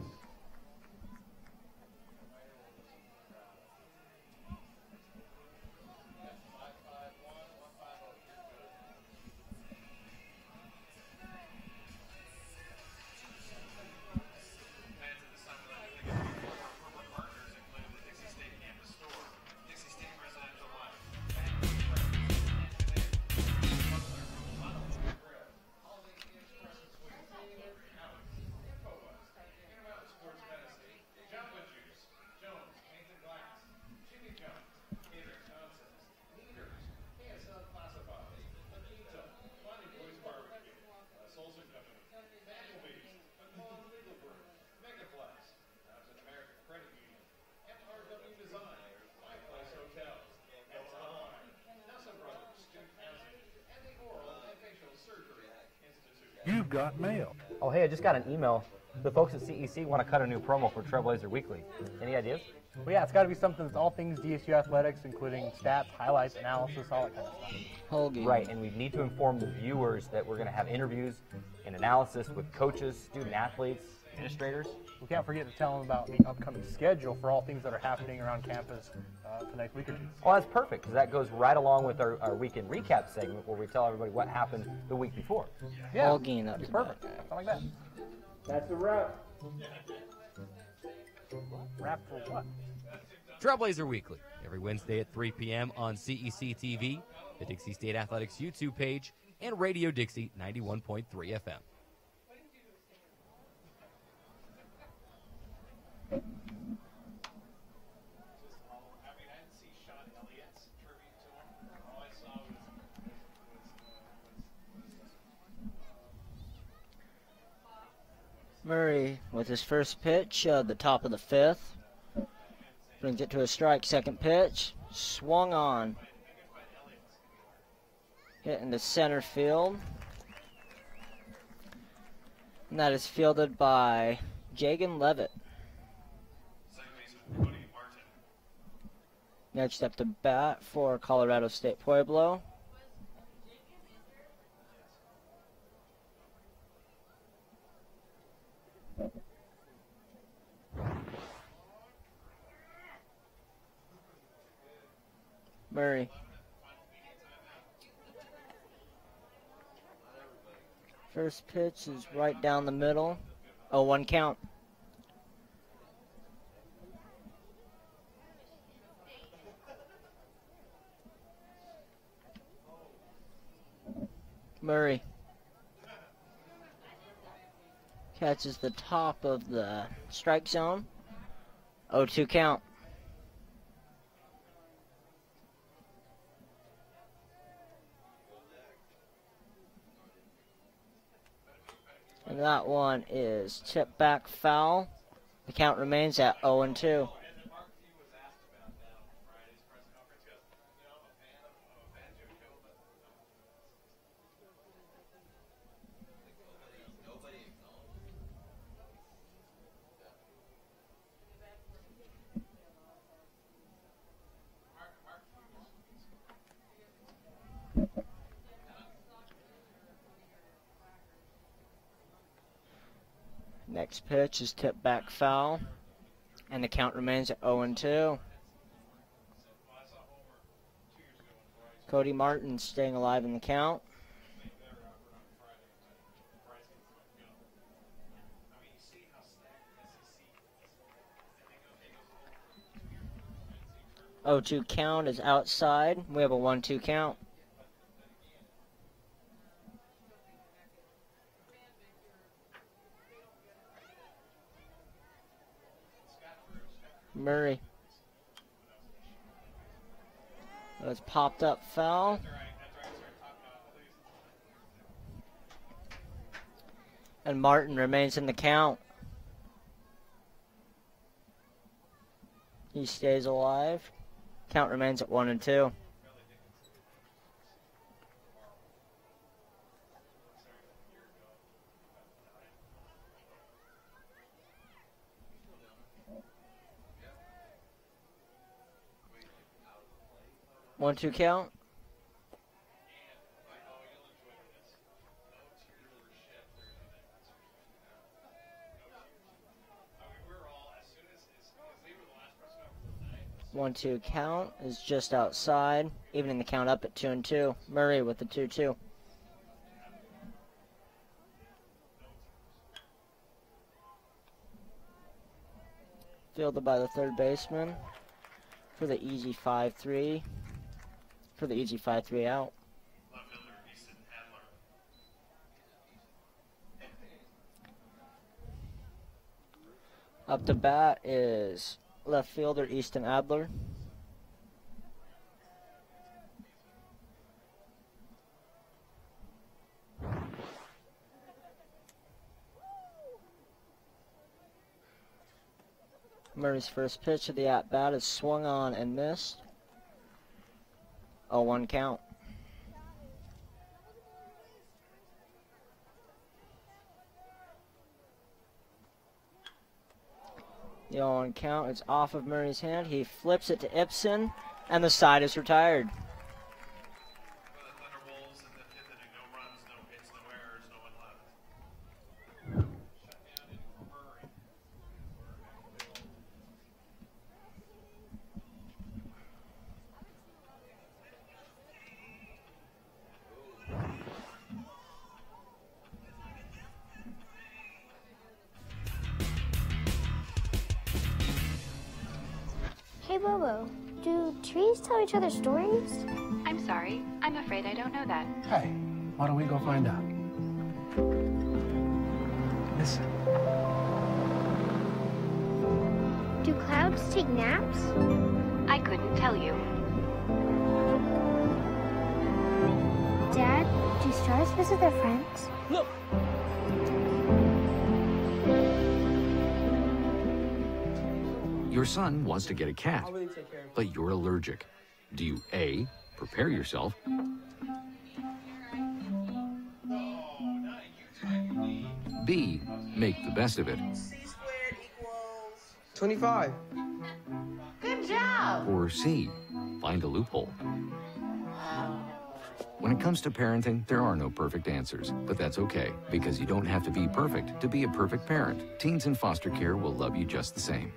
Fans at this time would like to thank a few of our corporate partners, including the Dixie State Campus Store, Dixie State Residential Life, You've got mail. Oh, hey, I just got an email. The folks at C E C want to cut a new promo for Trailblazer Weekly. Any ideas? Well, yeah, it's got to be something that's all things D S U athletics, including stats, highlights, analysis, all that kind of stuff. Whole game. Right, and we need to inform the viewers that we're going to have interviews and analysis with coaches, student athletes, administrators. We can't forget to tell them about the upcoming schedule for all things that are happening around campus uh, for the next week or two. Well, that's perfect, because that goes right along with our, our weekend recap segment where we tell everybody what happened the week before. Yeah, Whole game up that'd to be perfect. that. Something like that. That's a wrap. Wrap for what? Trailblazer Weekly, every Wednesday at three p m on C E C T V, the Dixie State Athletics YouTube page, and Radio Dixie ninety-one point three F M. Murray with his first pitch, uh, the top of the fifth. Brings it to a strike, second pitch. Swung on. Hit into center field. And that is fielded by Jagan Levitt. Next up to bat for Colorado State Pueblo. Murray. First pitch is right down the middle. Oh, one count. Murray catches the top of the strike zone. oh two count. And that one is tipped back foul. The count remains at oh and two. Next pitch is tipped back foul, and the count remains at oh and two. Cody Martin staying alive in the count. oh two count is outside. We have a one two count. Murray. It was popped up foul. And Martin remains in the count. He stays alive. Count remains at one and two. One two count. One two count is just outside, evening the count up at two and two. Murray with the two two. Fielded by the third baseman for the easy five three. For the easy five three out. Up to bat is left fielder Easton Adler. Murray's first pitch of the at-bat is swung on and missed. oh one count. The oh one count is off of Murray's hand. He flips it to Ibsen, and the side is retired. Hey, Bobo, do trees tell each other stories? I'm sorry. I'm afraid I don't know that. Hey, why don't we go find out? Listen. Do clouds take naps? I couldn't tell you. Dad, do stars visit their friends? Look! Your son wants to get a cat, but you're allergic. Do you A, prepare yourself, B, make the best of it, twenty-five. Good job! or C, find a loophole? When it comes to parenting, there are no perfect answers, but that's okay, because you don't have to be perfect to be a perfect parent. Teens in foster care will love you just the same.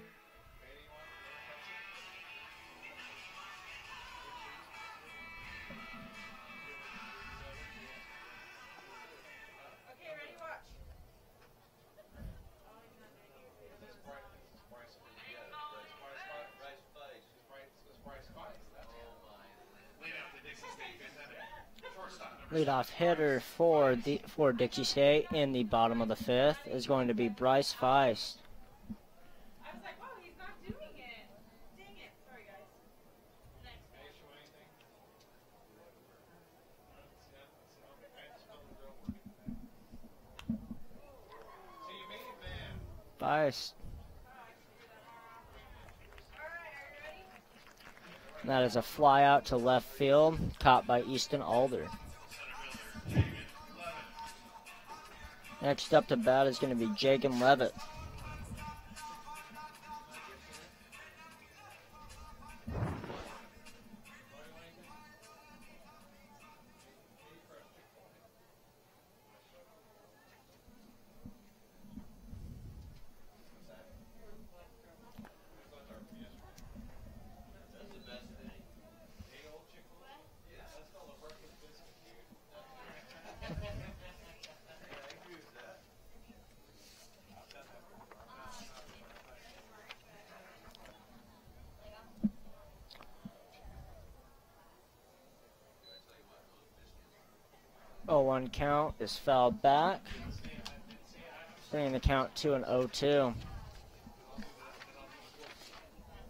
Leadoff hitter for the for Dixie State in the bottom of the fifth is going to be Bryce Feist. Feist. That is a fly out to left field, caught by Easton Alder. Next up to bat is going to be Jagan Levitt. oh one count is fouled back, bringing the count to an oh two.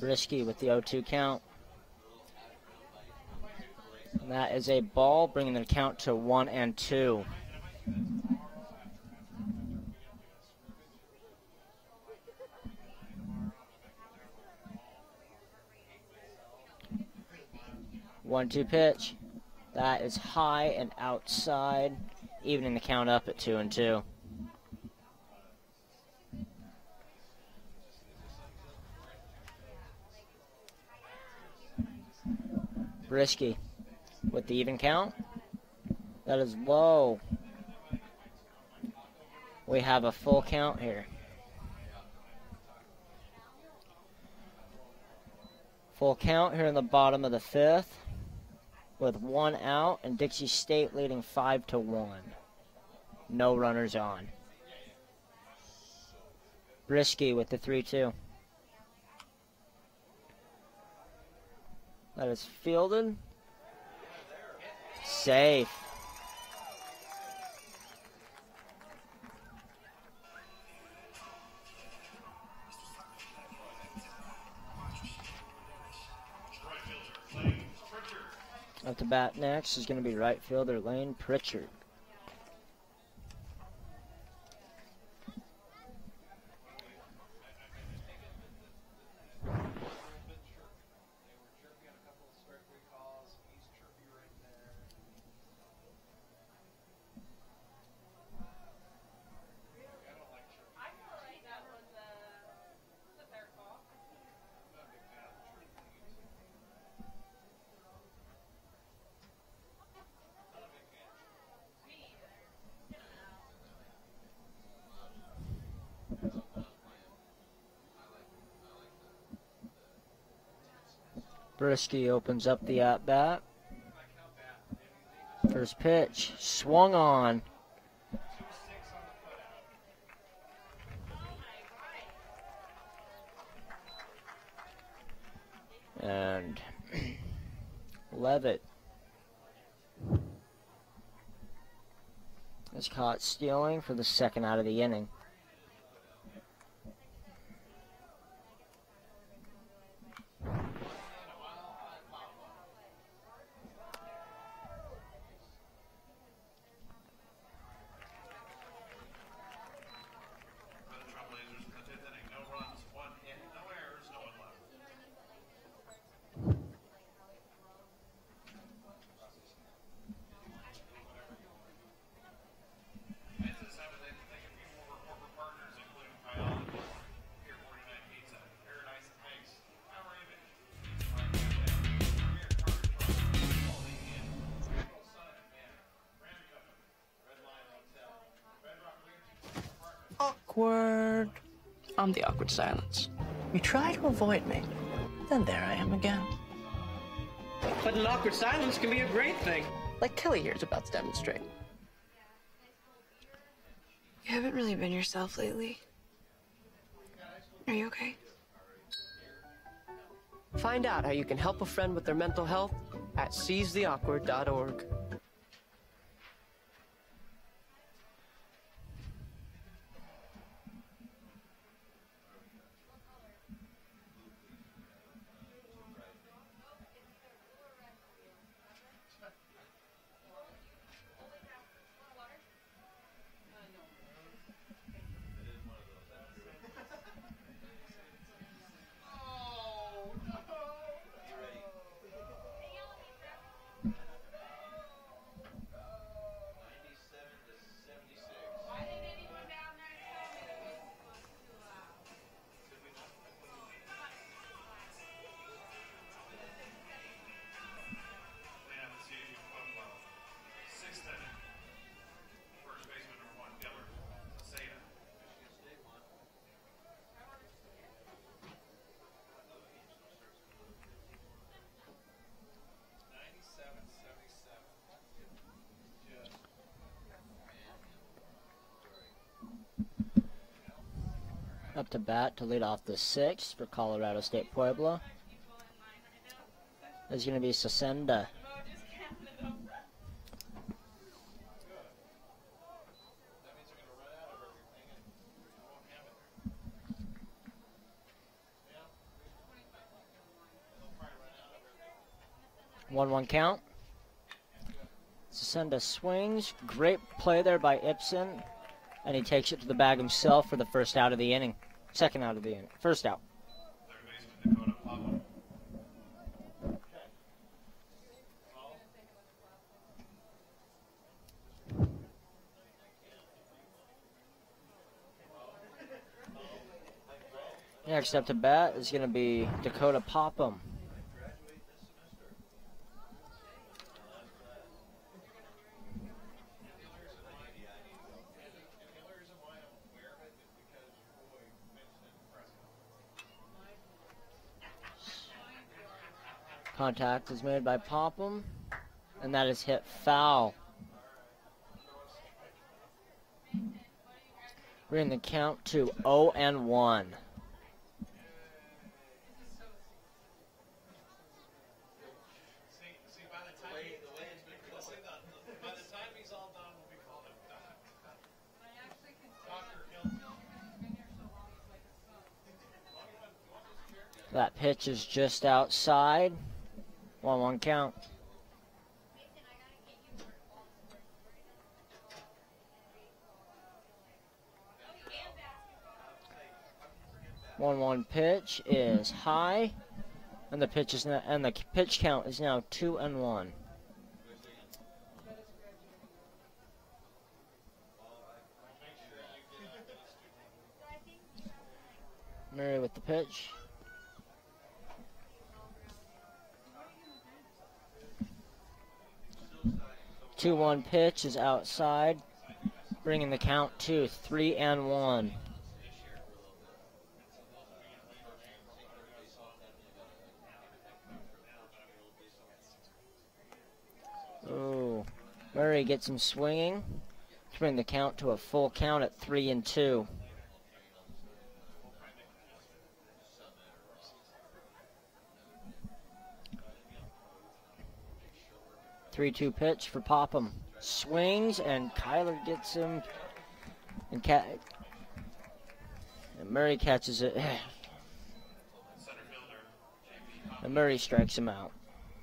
Brisky with the oh two count. And that is a ball, bringing the count to one and two. One two pitch. That is high and outside, evening the count up at two and two. Brisky with the even count. That is low. We have a full count here. Full count here in the bottom of the fifth, with one out and Dixie State leading five to one. No runners on. Brisky with the three two. That is fielded. Safe. Up to bat next is going to be right fielder Lane Pritchard. Brisky opens up the at-bat. First pitch, swung on. And Levitt is caught stealing for the second out of the inning. Awkward. I'm the awkward silence. You try to avoid me, then there I am again. But an awkward silence can be a great thing. Like Kelly here is about to demonstrate. You haven't really been yourself lately. Are you okay? Find out how you can help a friend with their mental health at seize the awkward dot org. Up to bat to lead off the sixth for Colorado State Pueblo is going to be Sasenda. one one count. Sasenda swings. Great play there by Ibsen. And he takes it to the bag himself for the first out of the inning. Second out of the inning. First out. Next up to bat is going to be Dakota Popham. Contact is made by Popham, and that is hit foul. Bring the count to oh and one. That pitch is just outside. one one count. one one pitch is high, and the pitch is now, and the pitch count is now two and one. Murray with the pitch. two one pitch is outside, bringing the count to three and one. Ooh, Murray gets him swinging to bring the count to a full count at three and two. three two pitch for Popham. Swings, and Kyler gets him. And, ca and Murray catches it. And Murray strikes him out.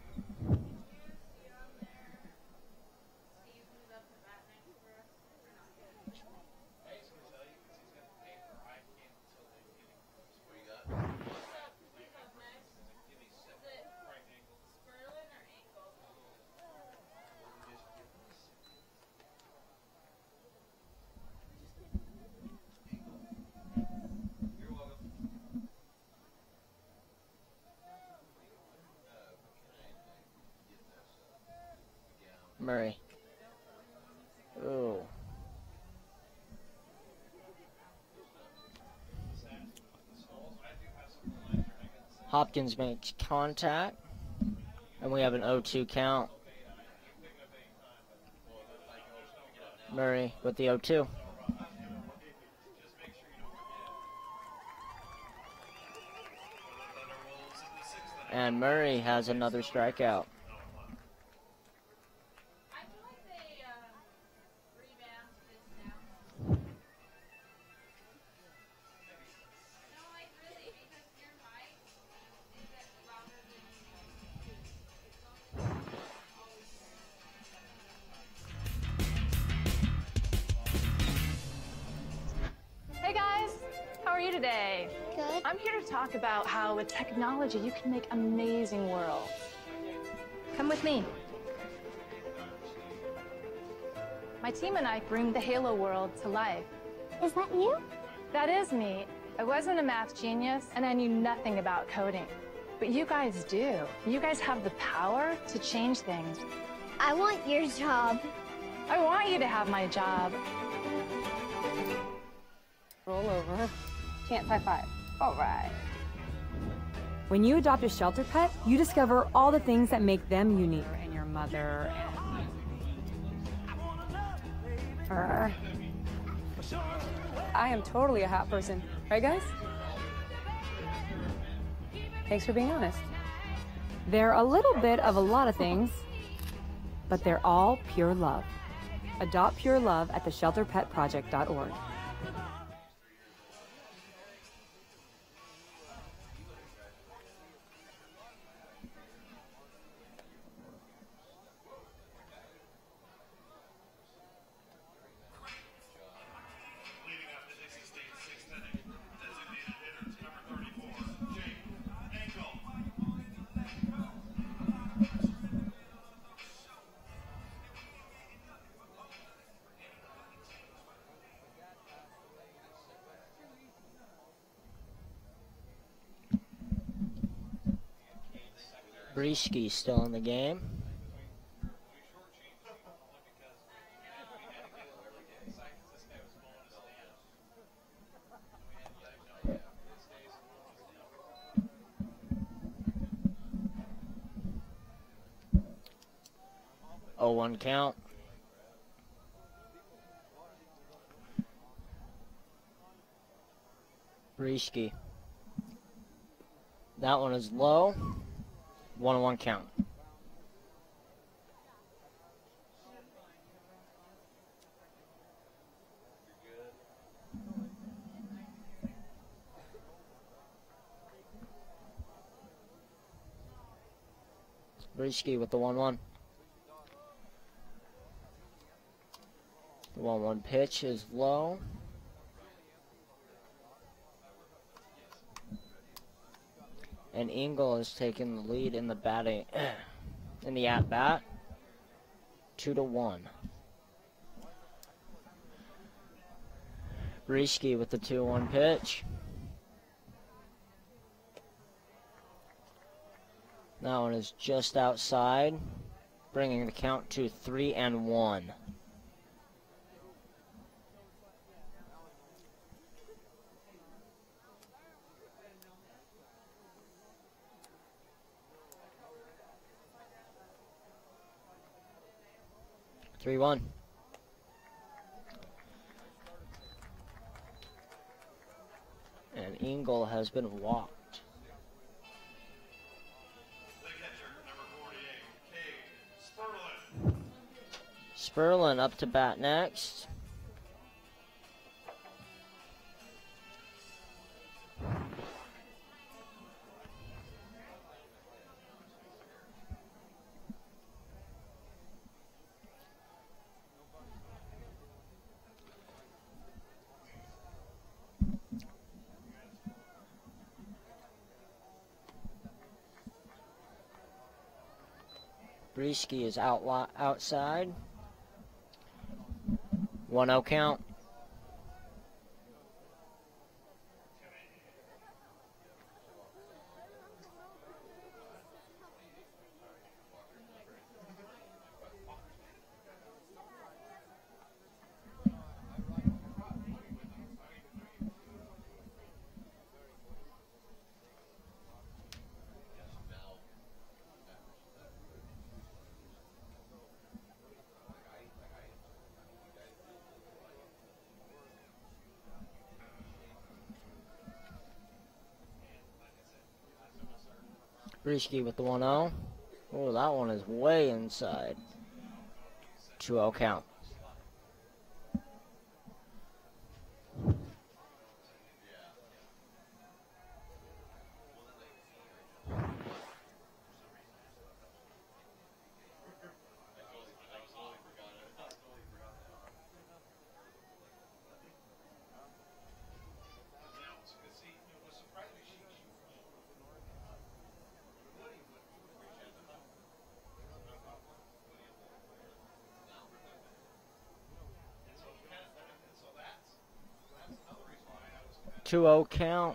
Murray. Ooh. Hopkins makes contact, and we have an oh two count. Murray with the oh two. And Murray has another strikeout. Today. Good. I'm here to talk about how with technology you can make amazing worlds. Come with me. My team and I bring the Halo world to life. Is that you? That is me. I wasn't a math genius and I knew nothing about coding. But you guys do. You guys have the power to change things. I want your job. I want you to have my job. Roll over. Can't high five. All right. When you adopt a shelter pet, you discover all the things that make them unique. And your mother and... Uh, I am totally a hat person. Right, guys? Thanks for being honest. They're a little bit of a lot of things, but they're all pure love. Adopt pure love at the shelter pet project dot org. Brieske still in the game. oh one count. Brieske. That one is low. one oh one count. Brieske with the one one. The one one pitch is low. And Engel is taking the lead in the batting, in the at bat, two to one. Brieske with the two one pitch. That one is just outside, bringing the count to three and one. three one. And Engel has been walked. Sperlin up to bat next. Brieske is out outside. one oh count. Brieske with the one oh. Oh, that one is way inside. two oh count. two oh count.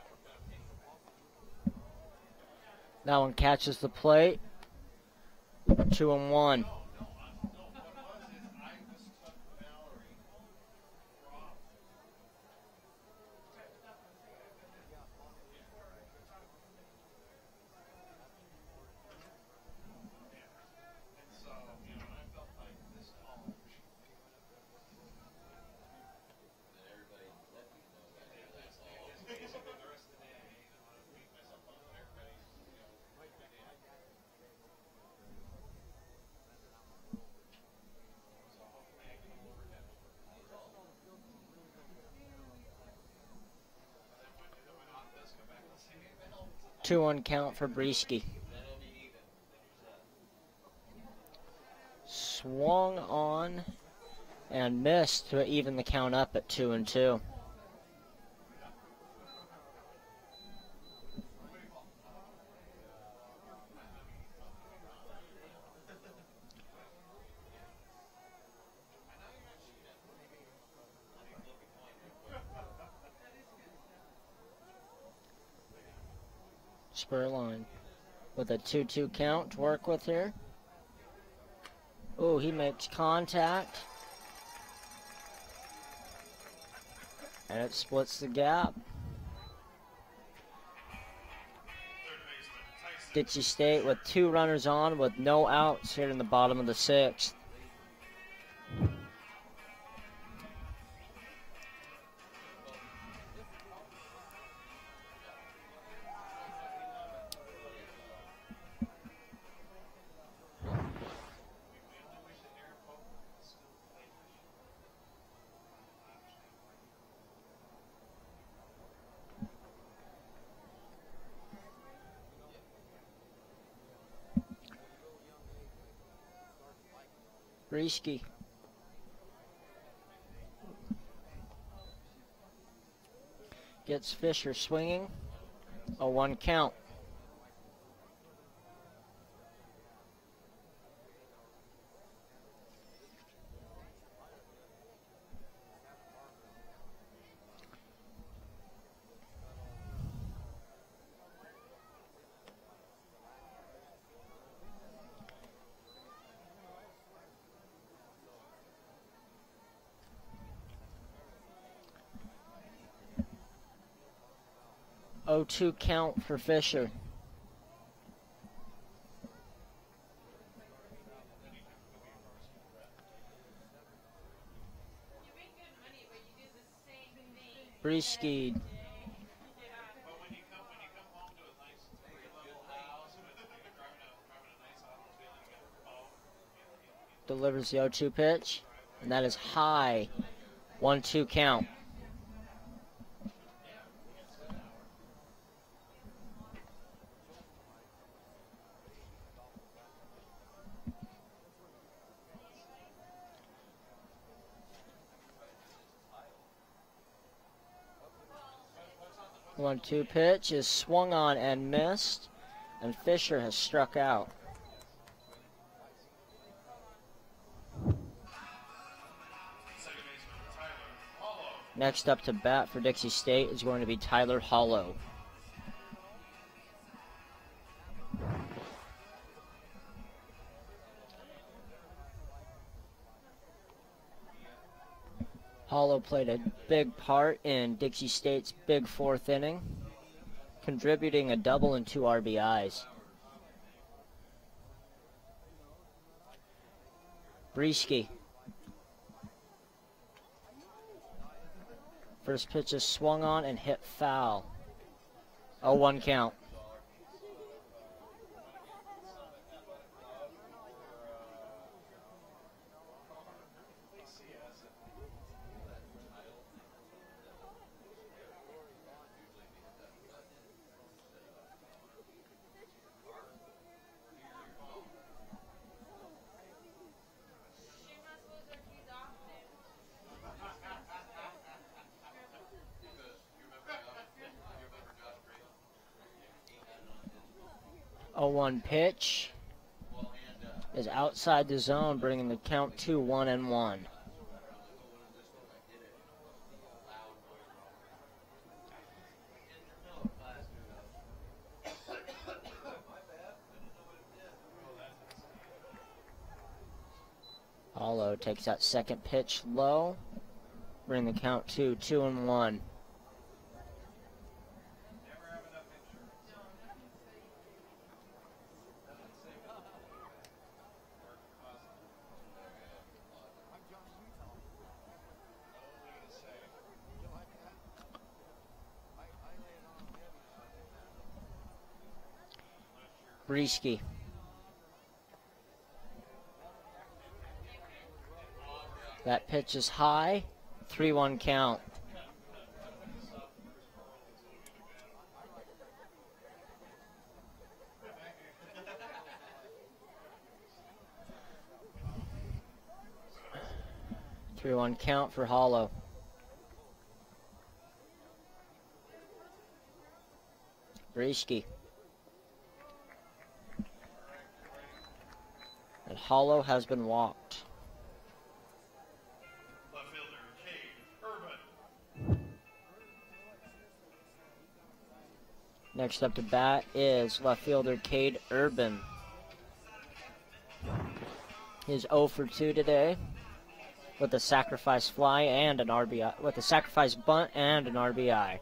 That one catches the plate. Two and one. two one count for Brieske. Swung on and missed to even the count up at two and two. Spur line. with a two two count to work with here. Oh, he makes contact. And it splits the gap. Dixie State with two runners on with no outs here in the bottom of the sixth. Risky. Gets Fisher swinging. A one count. oh two count for Fisher. Brisky. Delivers the oh two pitch, and that is high. one two count. one two pitch is swung on and missed, and Fisher has struck out. Next up to bat for Dixie State is going to be Tyler Hollow. Hollow played a big part in Dixie State's big fourth inning, contributing a double and two R B Is. Brisky. First pitch is swung on and hit foul. oh one count. oh one pitch is outside the zone, bringing the count to one and one. Hollow takes that second pitch low, bring the count to two and one. Brisky. That pitch is high, three one count. three one count for Hollow. Brisky. And Hollow has been walked. Left fielder, Cade Urban. Next up to bat is left fielder Cade Urban. He's oh for two today with a sacrifice fly and an R B I, with a sacrifice bunt and an R B I.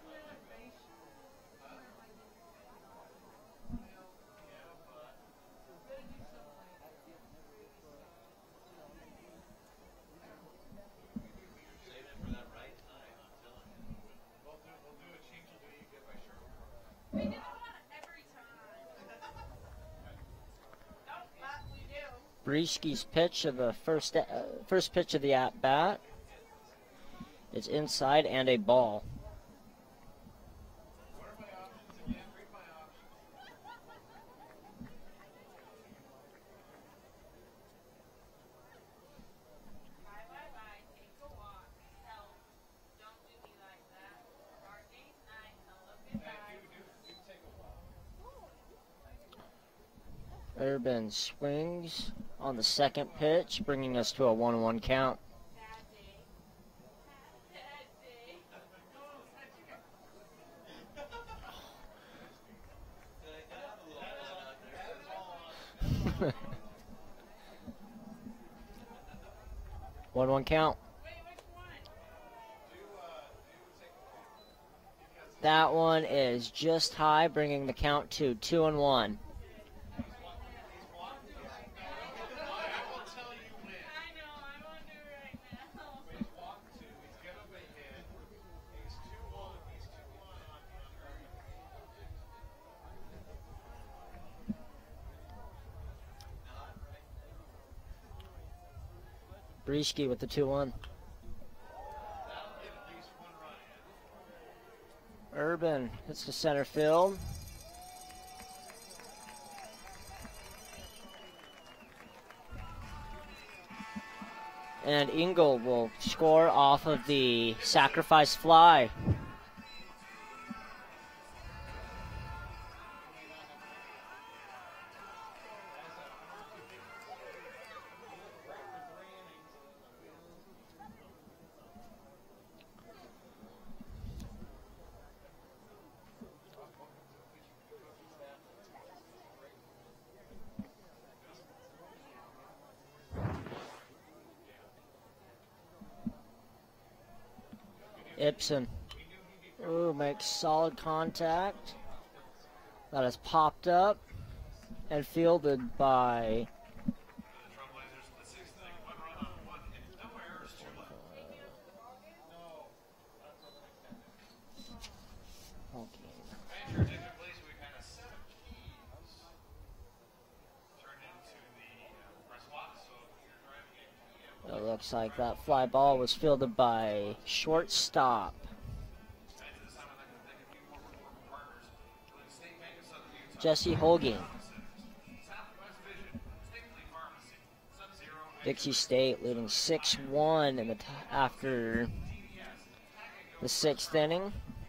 Brieschke's pitch of the first uh, first pitch of the at bat is inside and a ball. Urban swings on the second pitch, bringing us to a one one count. one one count. That one is just high, bringing the count to two and one. Brieschke with the two one. Urban hits to center field. And Engel will score off of the sacrifice fly. Ibsen. Ooh, makes solid contact. That is popped up and fielded by It looks like that fly ball was fielded by shortstop Jesse Holguin. Dixie State leading six one in the t after the sixth inning.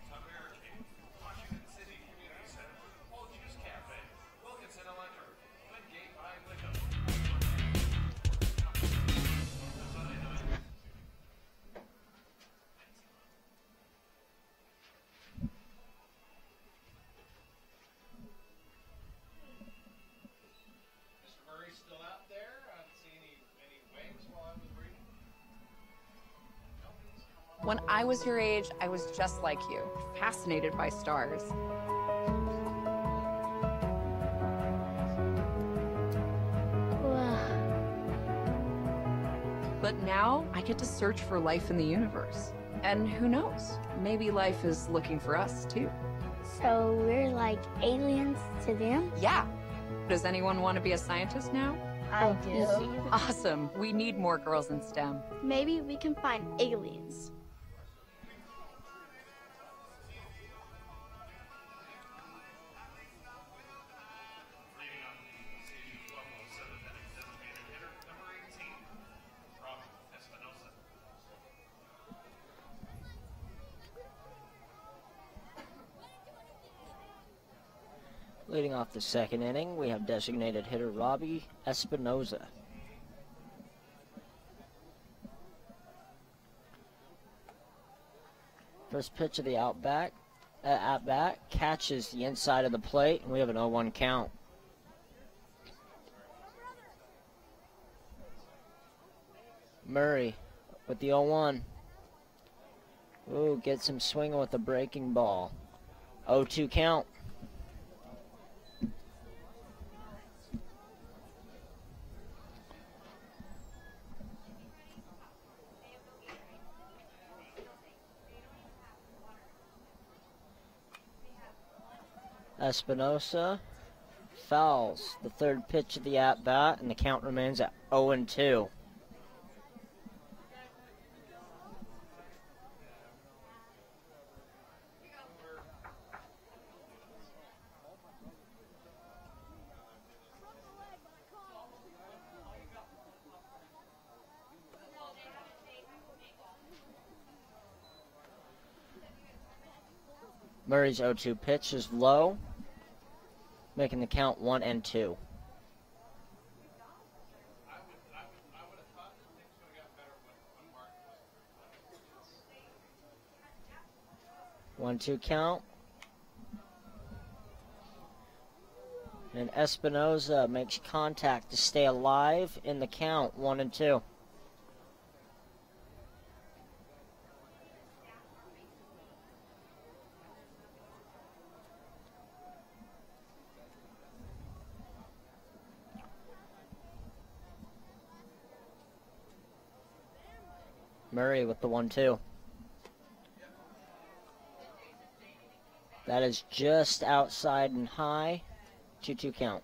When I was your age, I was just like you, fascinated by stars. But now I get to search for life in the universe. And who knows, maybe life is looking for us too. So we're like aliens to them? Yeah. Does anyone want to be a scientist now? I do. Awesome. We need more girls in STEM. Maybe we can find aliens. Leading off the second inning, we have designated hitter Robbie Espinoza. First pitch of the out back, at bat, catches the inside of the plate, and we have an oh one count. Murray with the oh one. Ooh, gets him swinging with the breaking ball. oh two count. Espinosa fouls the third pitch of the at-bat, and the count remains at oh and two. Murray's oh two pitch is low, making the count one and two. One two count. And Espinosa makes contact to stay alive in the count, one and two. Murray with the one two. That is just outside and high. two two count.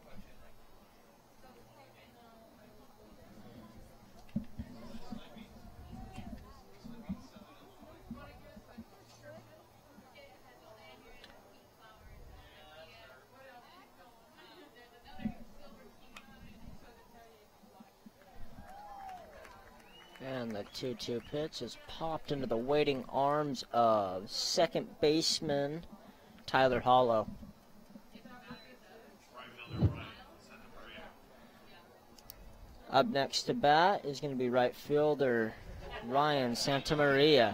And the two two pitch is popped into the waiting arms of second baseman Tyler Hollow. Up next to bat is going to be right fielder Ryan Santamaria.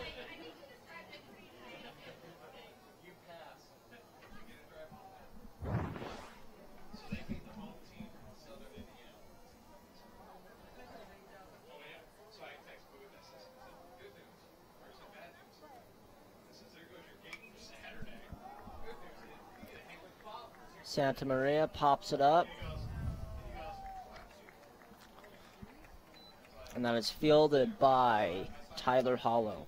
Santamaria pops it up. And that is fielded by Tyler Hollow.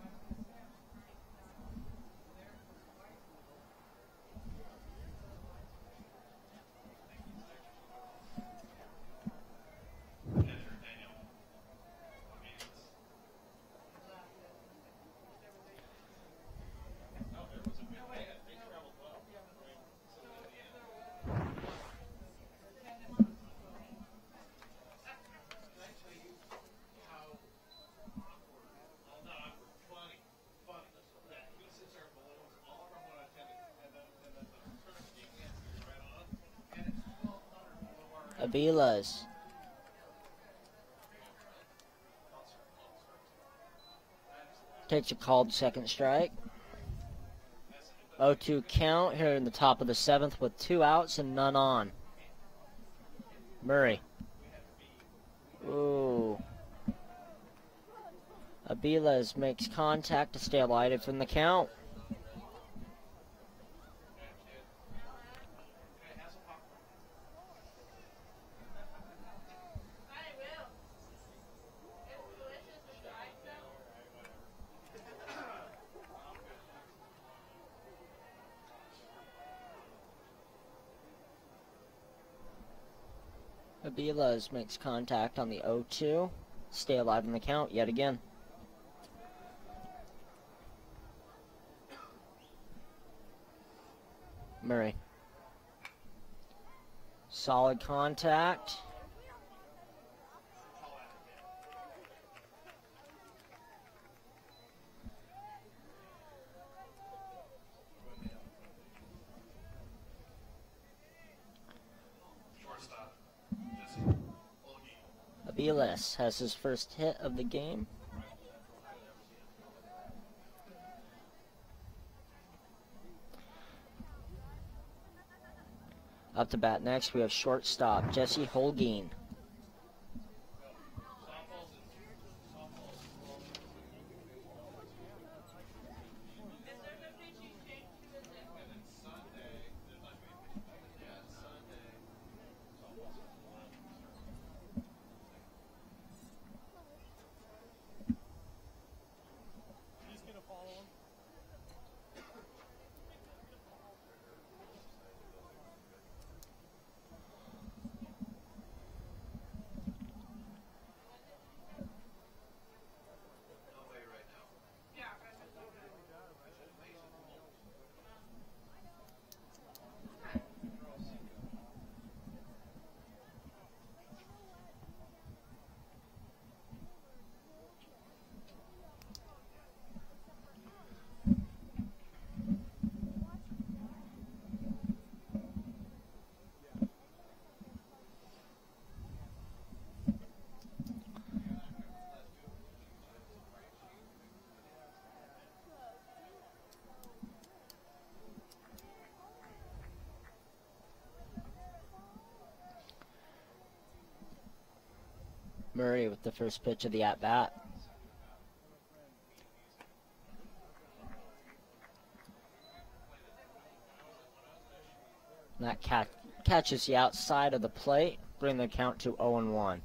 Avilas. Takes a called second strike. oh two count here in the top of the seventh with two outs and none on. Murray. Ooh. Avilas makes contact to stay alive from the count. Avilas makes contact on the oh two. Stay alive in the count yet again. Murray. Solid contact. Avilas has his first hit of the game. Up to bat next, we have shortstop Jesse Holguin. Murray with the first pitch of the at-bat. That cat catches the outside of the plate, bring the count to oh and one.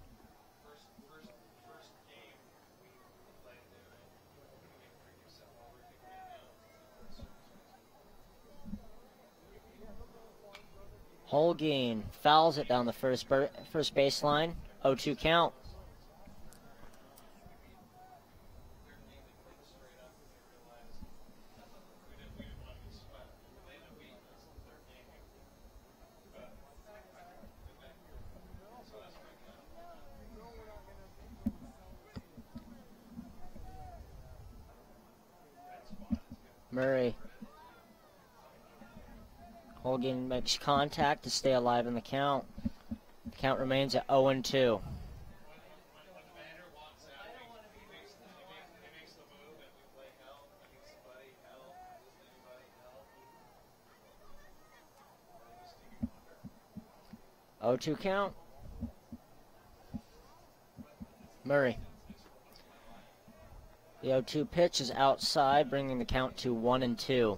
Holguin fouls it down the first first baseline. oh two count. Murray. Holguin makes contact to stay alive in the count. The count remains at oh and two. oh two count. Murray. The oh two pitch is outside, bringing the count to one and two.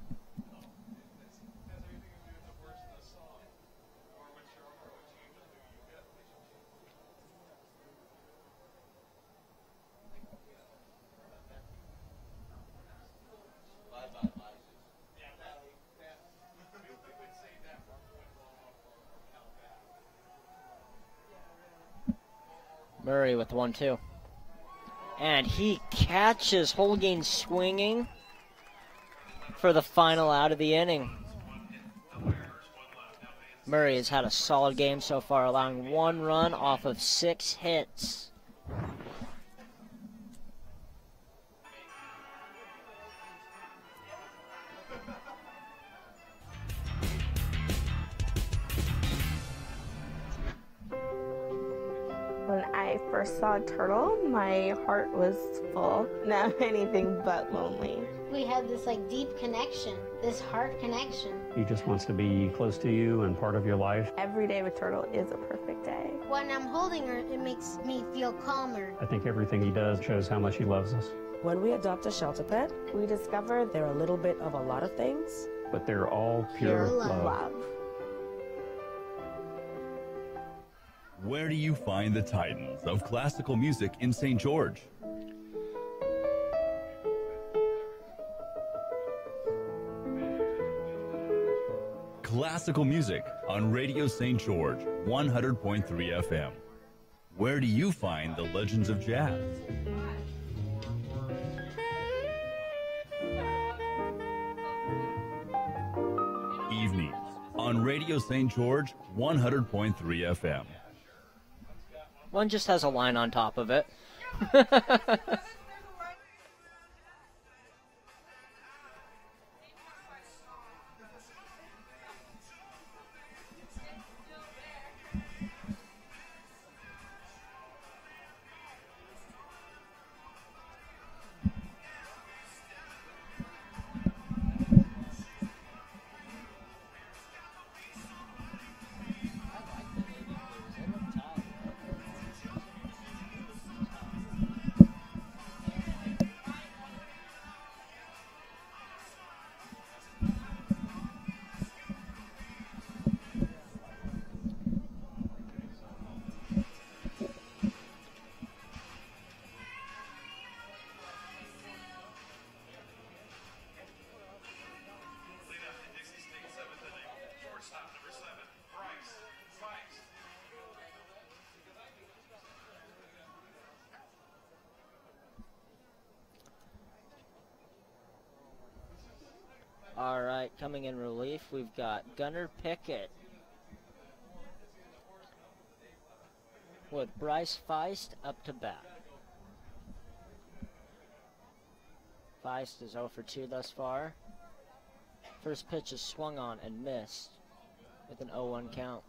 Murray with one two. And he catches Holguin swinging for the final out of the inning. Murray has had a solid game so far, allowing one run off of six hits. When I first saw Turtle, my heart was full. Now anything but lonely. We had this like deep connection, this heart connection. He just wants to be close to you and part of your life. Every day with Turtle is a perfect day. When I'm holding her, it makes me feel calmer. I think everything he does shows how much he loves us. When we adopt a shelter pet, we discover they're a little bit of a lot of things. But they're all pure, Pure love. love. Where do you find the titans of classical music in Saint George? Classical music on Radio Saint George, one hundred point three F M. Where do you find the legends of jazz? Evenings on Radio Saint George, one hundred point three F M. One just has a line on top of it. coming in relief, we've got Gunnar Pickett with Bryce Feist up to bat. Feist is oh for two thus far. First pitch is swung on and missed with an oh one count.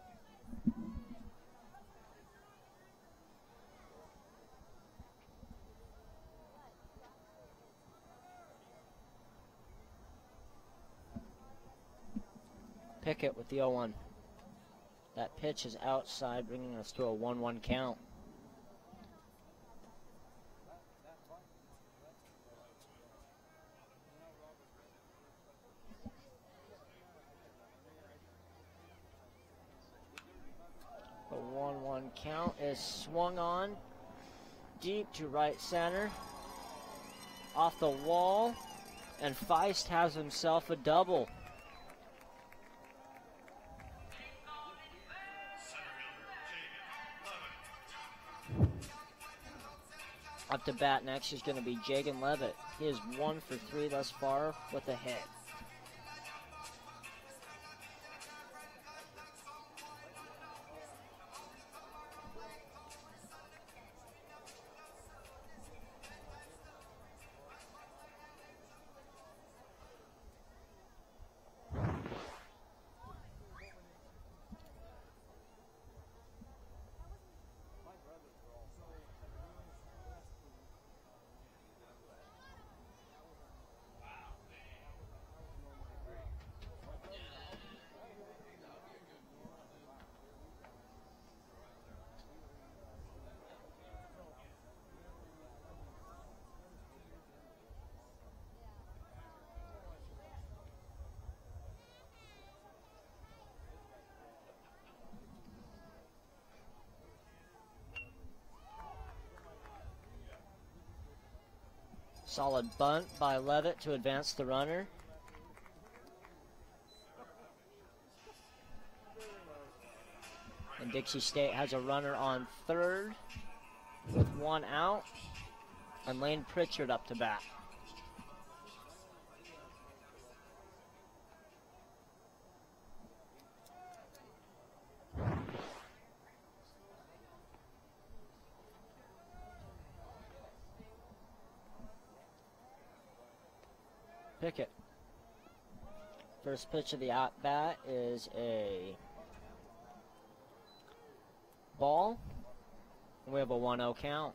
Pickett with the oh one. That pitch is outside, bringing us to a one one count. The one one count is swung on deep to right center. Off the wall, and Feist has himself a double. Up to bat next is going to be Jagan Levitt. He is one for three thus far with a hit. Solid bunt by Levitt to advance the runner. And Dixie State has a runner on third with one out. And Lane Pritchard up to bat. Pickett. First pitch of the at-bat is a ball. We have a one oh count.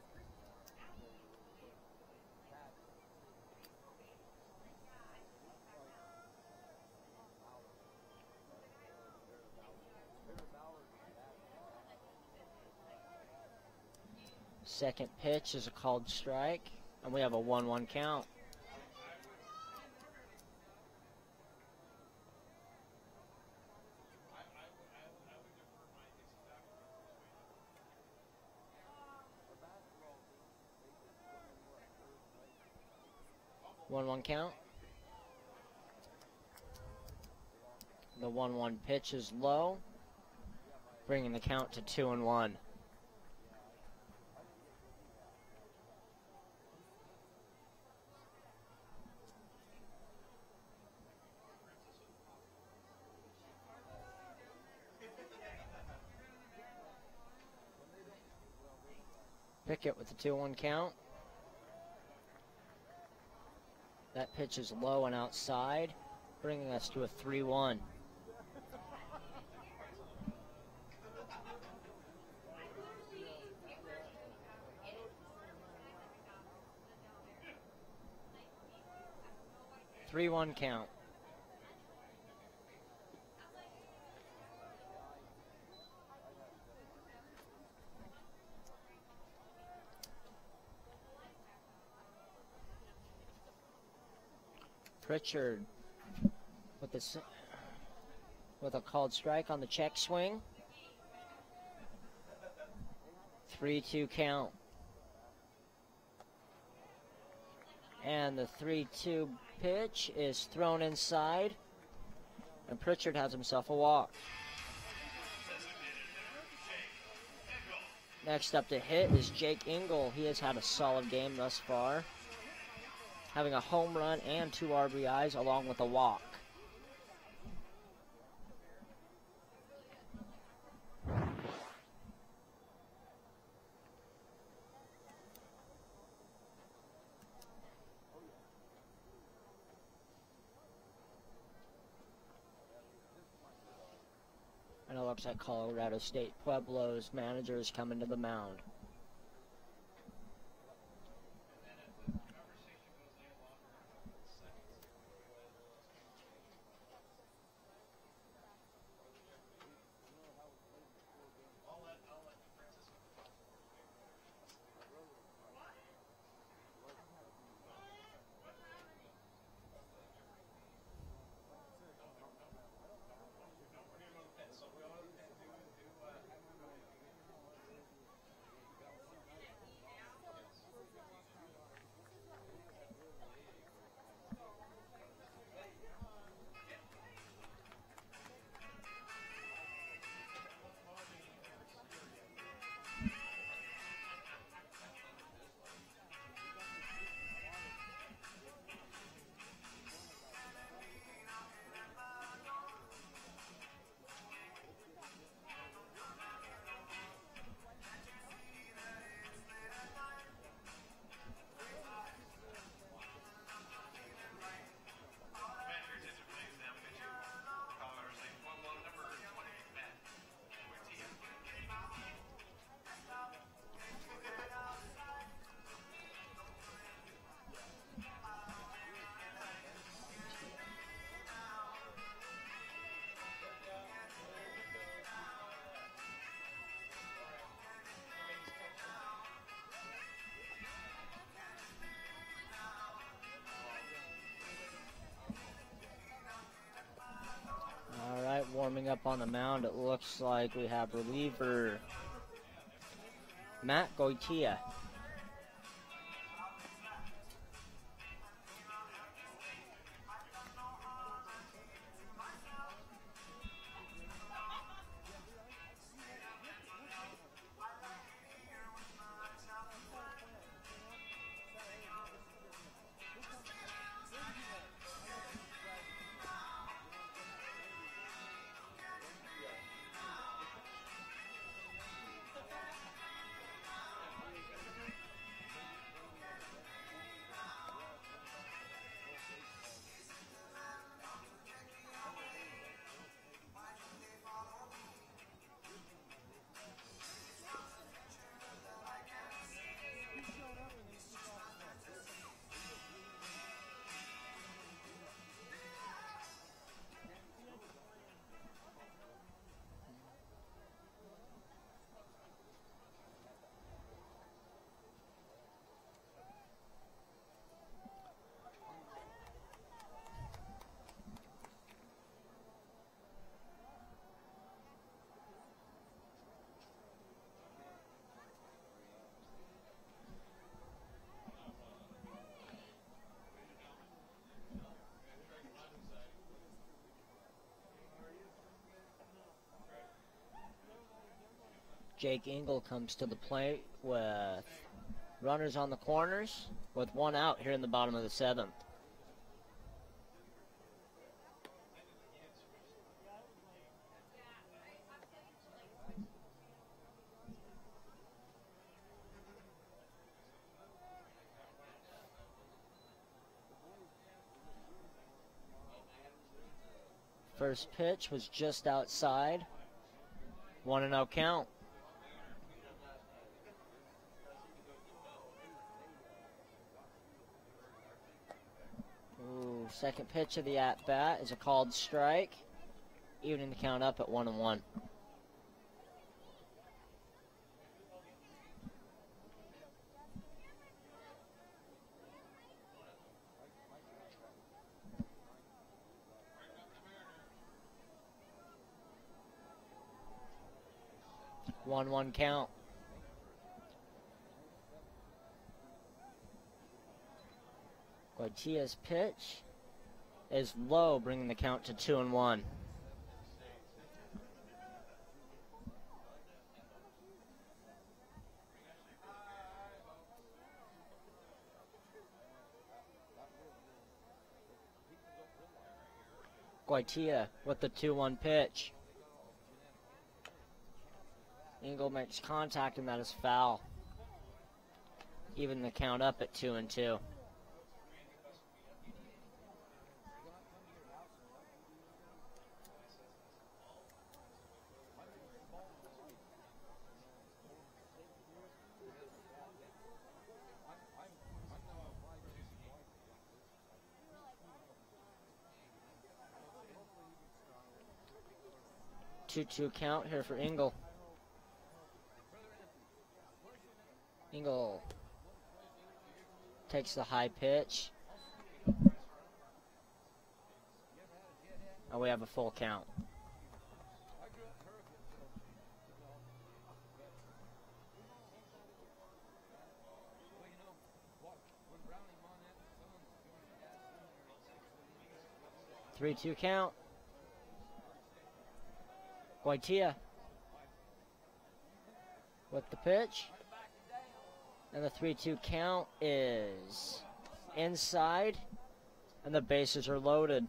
Second pitch is a called strike, and we have a one one count. one one count. The one one pitch is low, bringing the count to two and one. Pickett with the two one count. That pitch is low and outside, bringing us to a three one. three one count. Pritchard with the with a called strike on the check swing. three two count. And the three two pitch is thrown inside, and Pritchard has himself a walk. Next up to hit is Jake Engel. He has had a solid game thus far, having a home run and two R B Is along with a walk. looks like Colorado State Pueblo's managers coming to the mound. Warming up on the mound, it looks like we have reliever Matt Goitia. Jake Engel comes to the plate with runners on the corners with one out here in the bottom of the seventh. First pitch was just outside. One and oh count. Ooh, second pitch of the at-bat is a called strike, evening the count up at one and one. one one count. Goitia's pitch is low, bringing the count to two and one. Goitia with the two one pitch. Engel makes contact, and that is foul. Even the count up at two and two. two two count here for Engel. Engel takes the high pitch. Oh, we have a full count. three two count. Guaitia with the pitch. And the three two count is inside, and the bases are loaded.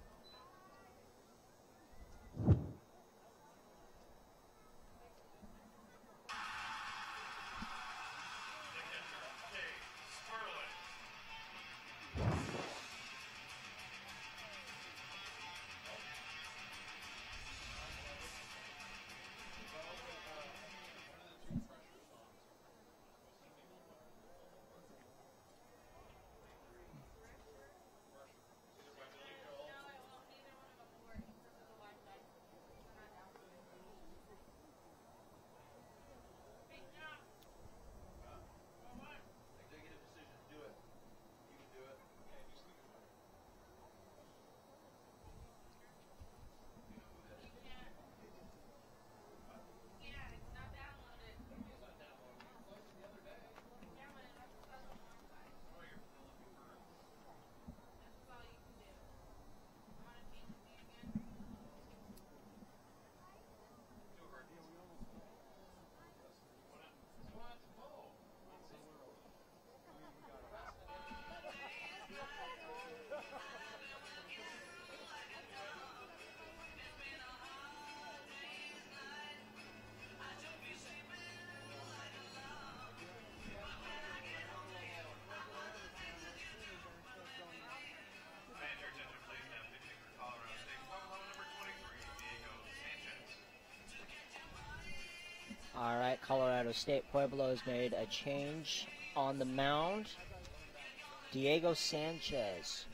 All right, Colorado State Pueblo has made a change on the mound. Diego Sanchez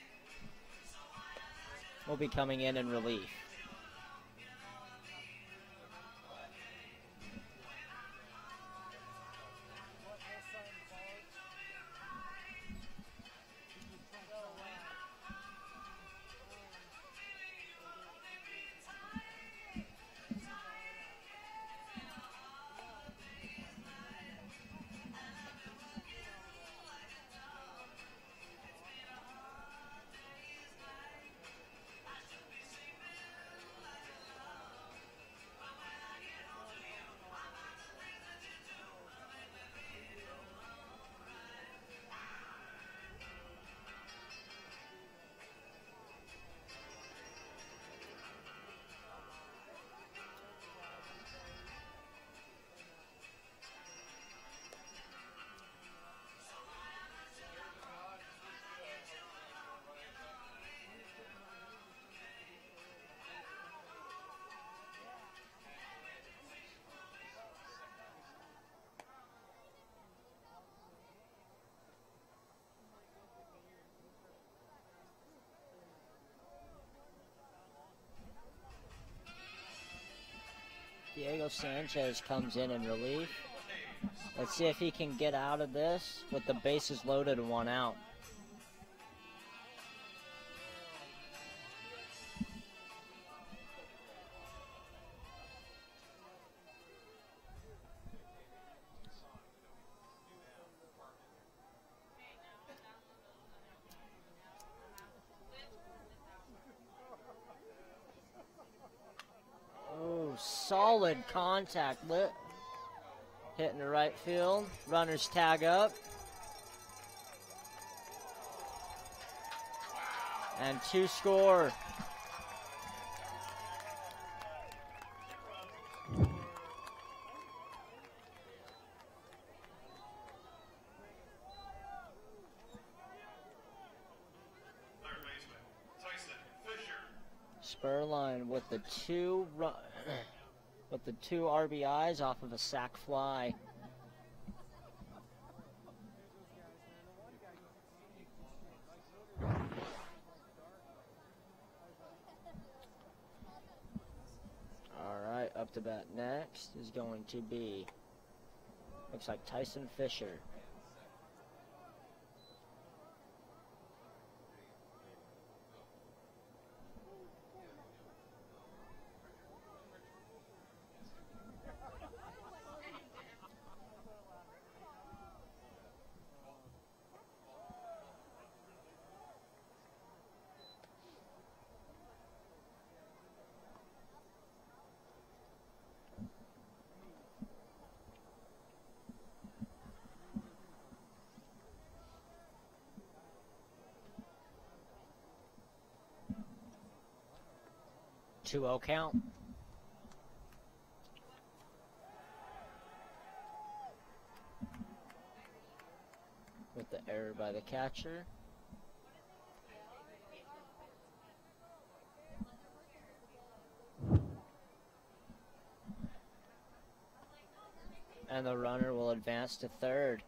will be coming in in relief. Diego Sanchez comes in in relief. Let's see if he can get out of this with the bases loaded and one out. Solid contact, lit. Hitting the right field. Runners tag up. And two score. Spurline with the two run. With the two R B Is off of a sac fly. All up to bat next is going to be, looks like Tyson Fisher. two oh count. With the error by the catcher. And the runner will advance to third.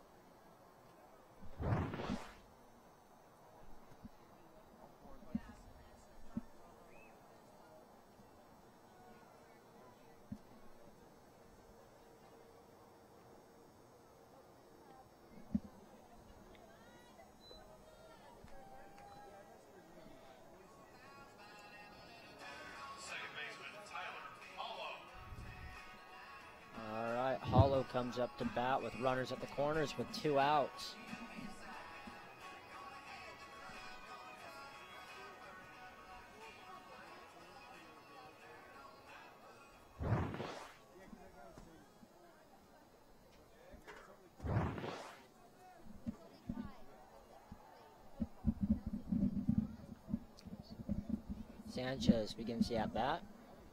Comes up to bat with runners at the corners with two outs. Sanchez begins the at bat.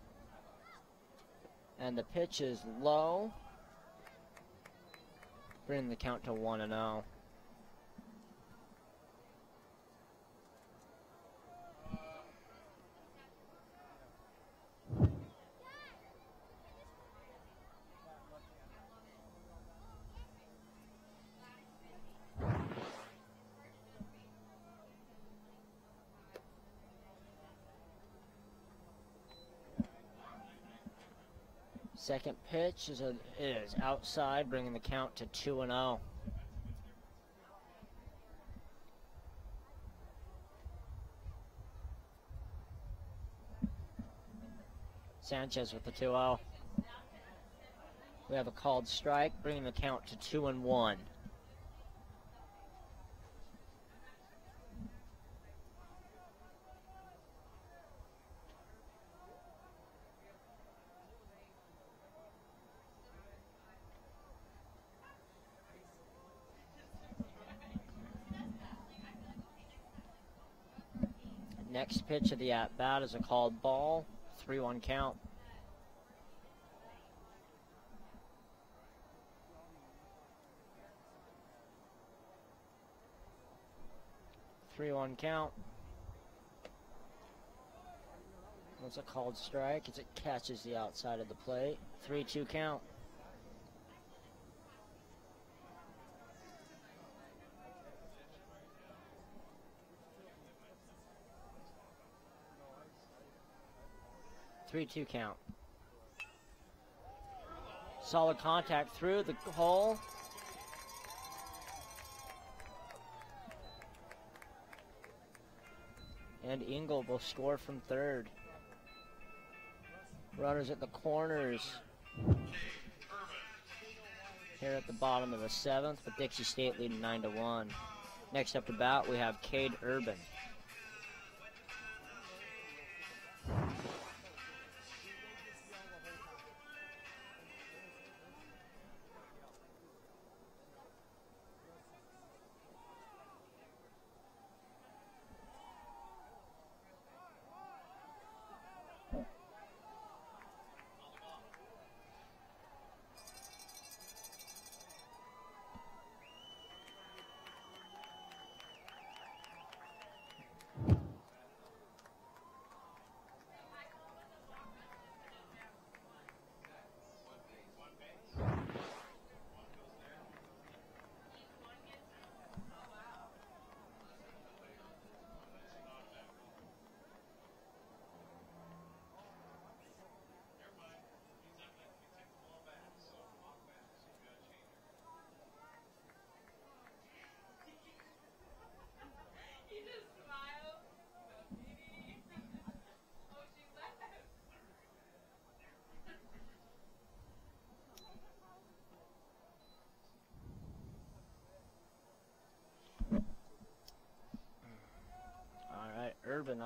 And the pitch is low. Bring the count to one and oh. Second pitch is, a, is outside, bringing the count to two and oh. Sanchez with the two oh. We have a called strike, bringing the count to two and one. Next pitch of the at-bat is a called ball, three one count. three one count. That's a called strike as it catches the outside of the plate. three two count. three two count. Solid contact through the hole. And Engel will score from third. Runners at the corners. Here at the bottom of the seventh, with Dixie State leading nine to one. Next up to bat, we have Cade Urban.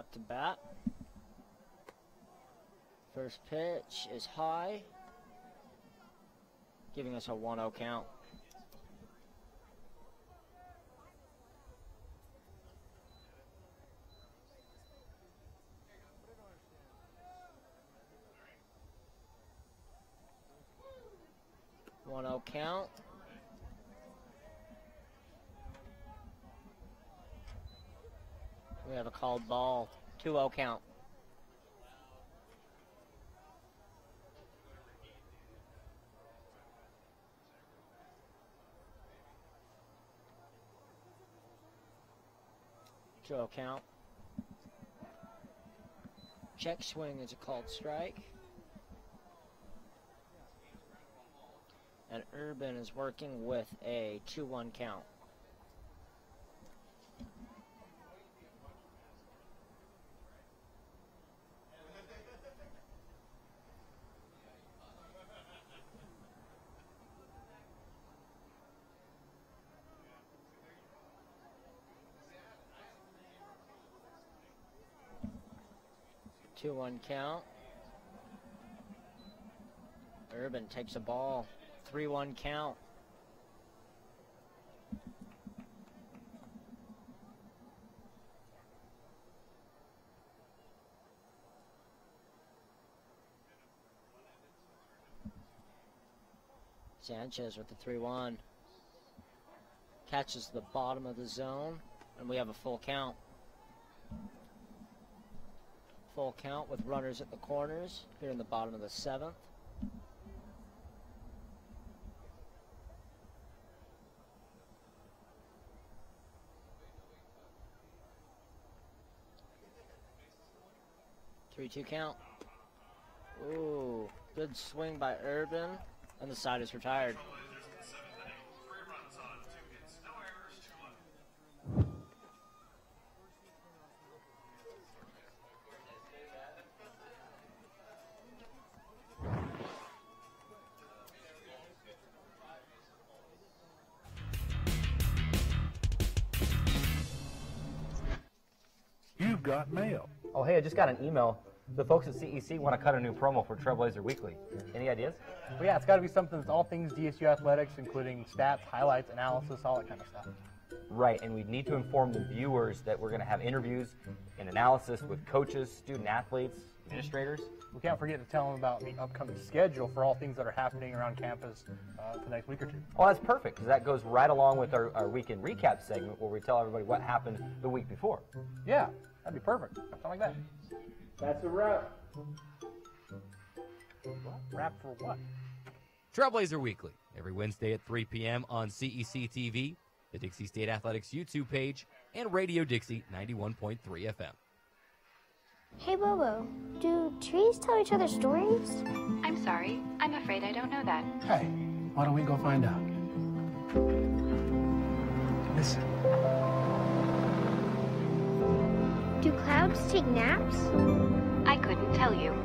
Out to bat. First pitch is high, giving us a one oh count. one oh count. We have a called ball. two oh count. two oh count. Check swing is a called strike. And Urban is working with a two one count. two one count. Urban takes a ball. three one count. Sanchez with the three one. Catches the bottom of the zone, and we have a full count. Full count with runners at the corners here in the bottom of the seventh. three two count. Ooh, good swing by Urban, and the side is retired. You've got mail. Oh, hey, I just got an email. The folks at C E C want to cut a new promo for Trailblazer Weekly. Any ideas? Well, yeah, it's got to be something that's all things D S U athletics, including stats, highlights, analysis, all that kind of stuff. Right, and we need to inform the viewers that we're going to have interviews and analysis with coaches, student athletes, administrators. We can't forget to tell them about the upcoming schedule for all things that are happening around campus uh, the next week or two. Oh, that's perfect, because that goes right along with our, our weekend recap segment where we tell everybody what happened the week before. Yeah, that'd be perfect. Something like that. That's a wrap. Wrap for what? Trailblazer Weekly, every Wednesday at three p m on C E C T V, the Dixie State Athletics YouTube page, and Radio Dixie ninety-one point three F M. Hey, Bobo, do trees tell each other stories? I'm sorry. I'm afraid I don't know that. Hey, why don't we go find out? Listen. Do clouds take naps? I couldn't tell you.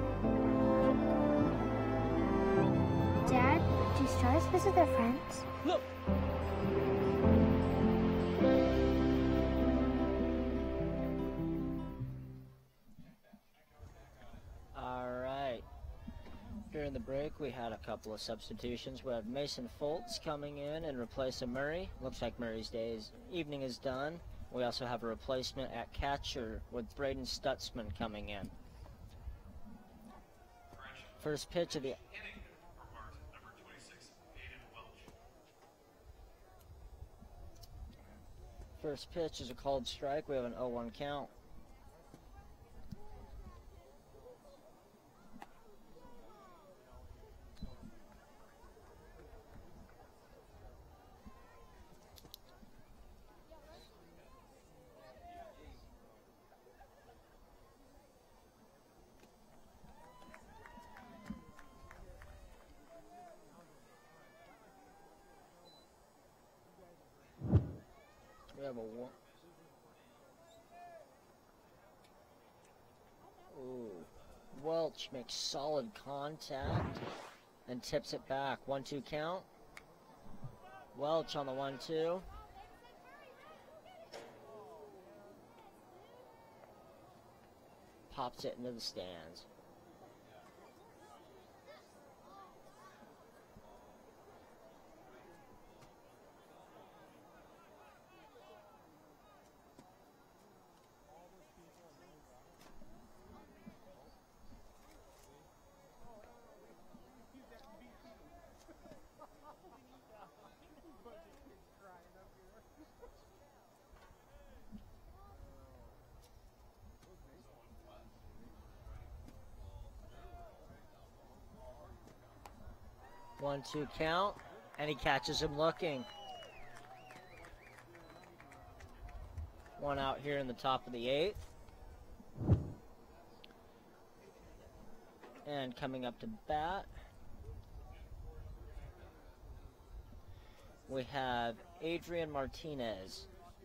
Dad, do stars visit their friends? Look! Alright. During the break, we had a couple of substitutions. We have Mason Foltz coming in and replacing Murray. Looks like Murray's day's evening is done. We also have a replacement at catcher with Braden Stutzman coming in. First pitch of the... First pitch is a called strike. We have an oh one count. We have a one. Ooh. Welch makes solid contact and tips it back. one two count. Welch on the one two. pops it into the stands. One, two count, and he catches him looking. One out here in the top of the eighth. And coming up to bat, we have Adrian Martinez.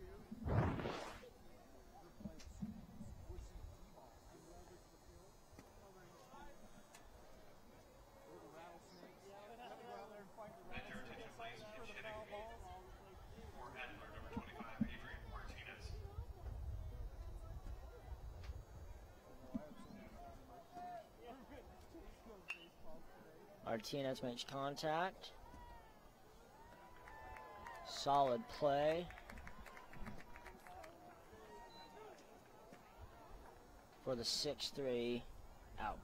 Martinez makes contact. Solid play for the six three out.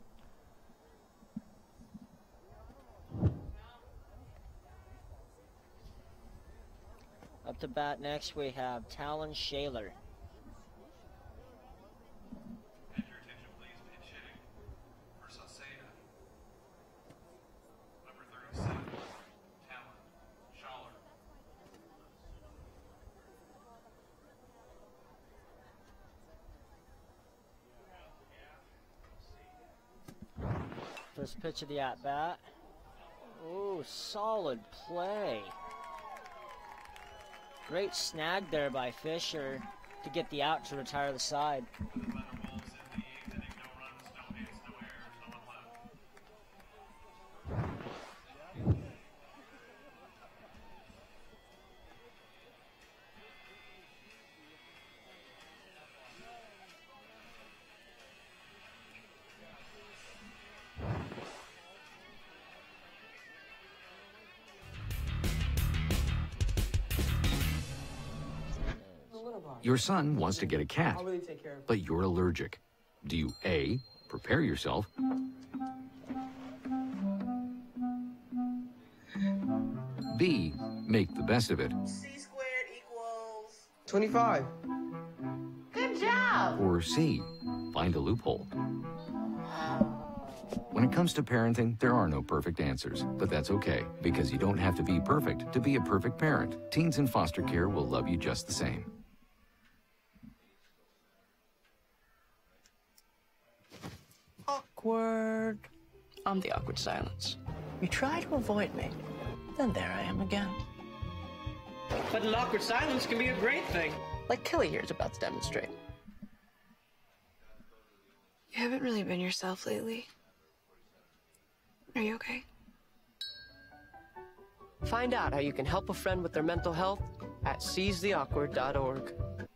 Up to bat next we have Talon Shaler. First pitch of the at-bat. Ooh, solid play. Great snag there by Fisher to get the out to retire the side. Your son wants to get a cat, I'll really take care of it. but you're allergic. Do you A, prepare yourself, B, make the best of it, C squared equals twenty-five. Good job. or C, find a loophole? When it comes to parenting, there are no perfect answers, but that's okay, because you don't have to be perfect to be a perfect parent. Teens in foster care will love you just the same. Awkward. I'm the awkward silence. You try to avoid me, then there I am again. But an awkward silence can be a great thing. Like Kelly here is about to demonstrate. You haven't really been yourself lately. Are you okay? Find out how you can help a friend with their mental health at seize the awkward dot org.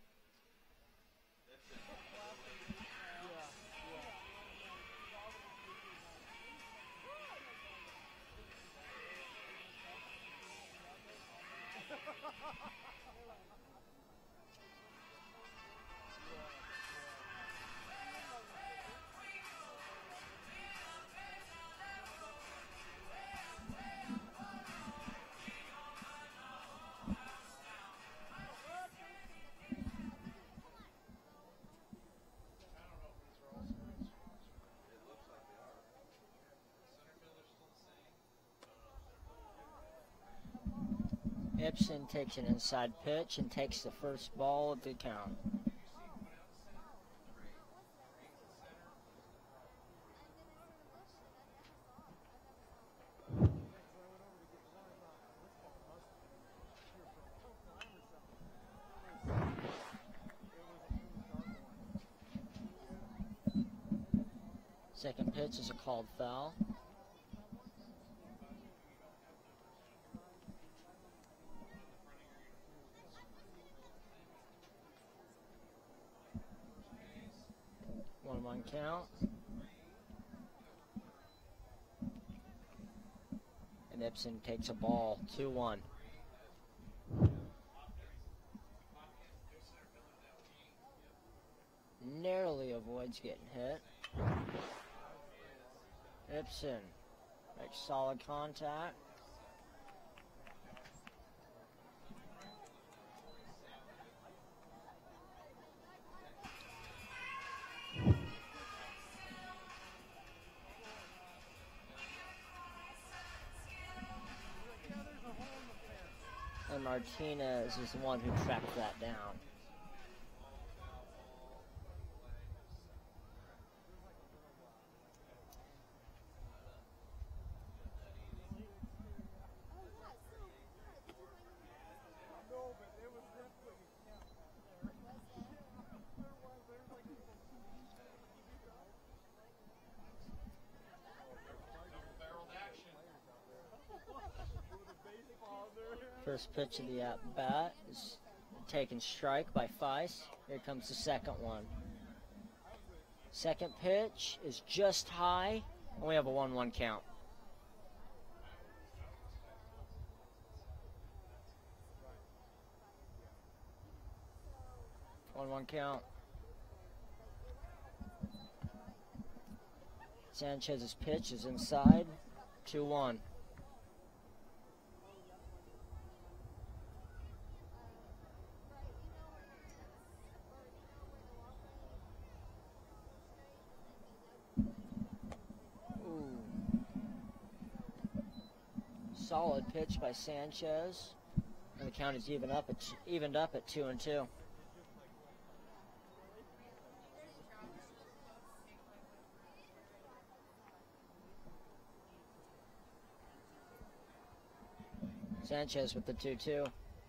Ibsen takes an inside pitch and takes the first ball of the count. Second pitch is a called foul. one count. And Ibsen takes a ball, two one. Narrowly avoids getting hit. Ibsen makes solid contact. And Martinez is the one who tracked that down. First pitch of the at-bat is taken strike by Feist. Here comes the second one. Second pitch is just high, and we have a one one count. one one count. Sanchez's pitch is inside, two one. Solid pitch by Sanchez, and the count is even up at evened up at two and two. Sanchez with the two two.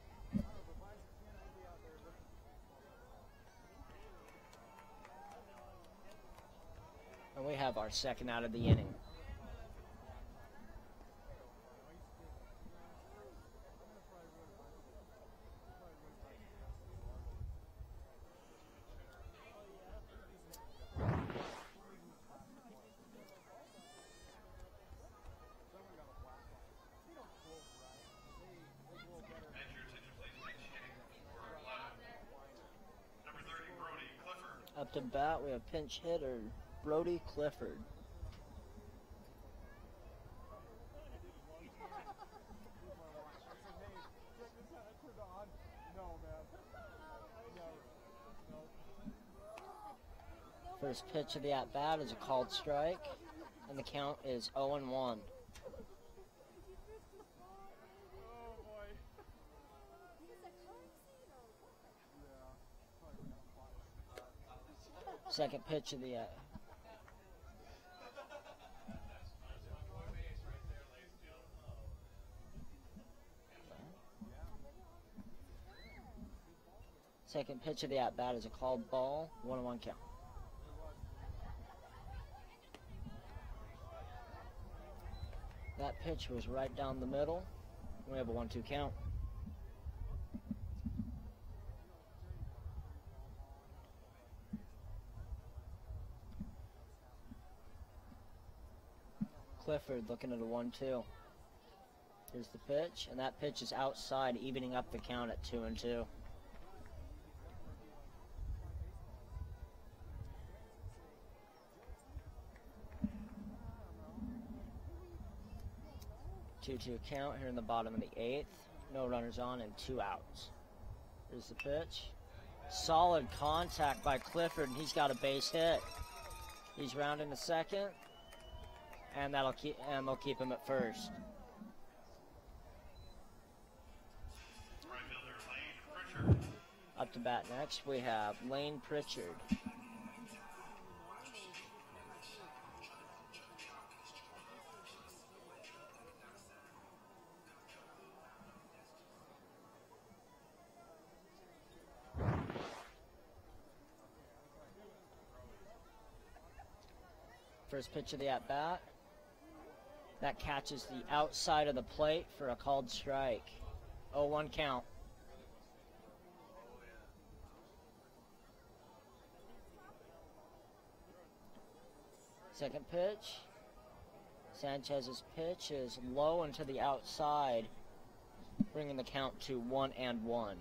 And we have our second out of the inning. Up to bat, we have pinch hitter Brody Clifford. First pitch of the at-bat is a called strike, and the count is oh and one. Second pitch of the uh, second pitch of the at bat is a called ball, one and one count. That pitch was right down the middle. We have a one two count. Clifford looking at a one two. Here's the pitch, and that pitch is outside, evening up the count at two and two. two two count here in the bottom of the eighth. No runners on and two outs. Here's the pitch. Solid contact by Clifford, and he's got a base hit. He's rounding the second. And that'll keep, and they'll keep him at first. Up to bat next, we have Lane Pritchard. First pitch of the at bat. That catches the outside of the plate for a called strike. oh one count. Second pitch. Sanchez's pitch is low and to the outside, bringing the count to one and one.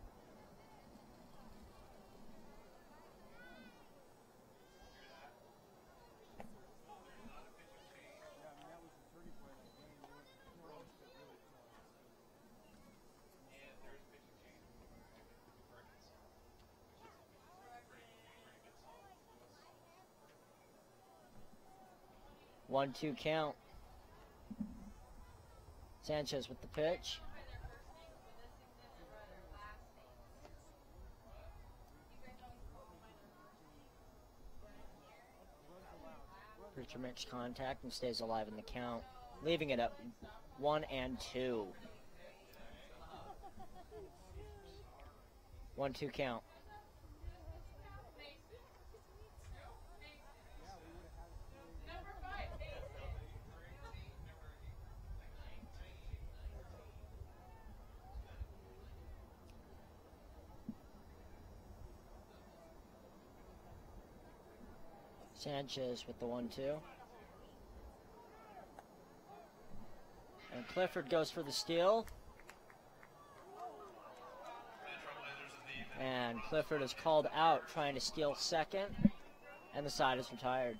One two count. Sanchez with the pitch. Pitcher makes contact and stays alive in the count, leaving it up one and two. One two count. Sanchez with the one two. And Clifford goes for the steal. And Clifford is called out trying to steal second. And the side is retired.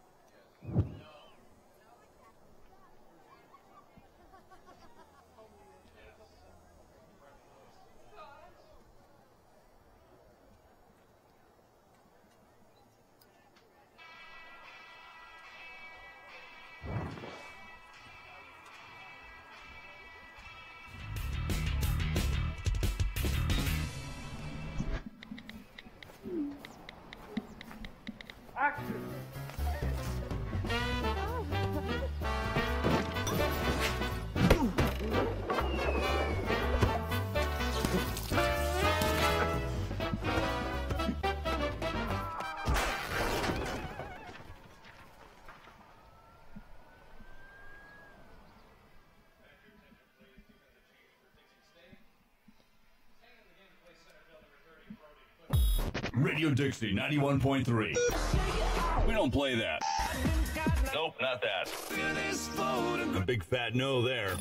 Radio Dixie ninety-one point three. We don't play that. Nope, not that. A big fat no there.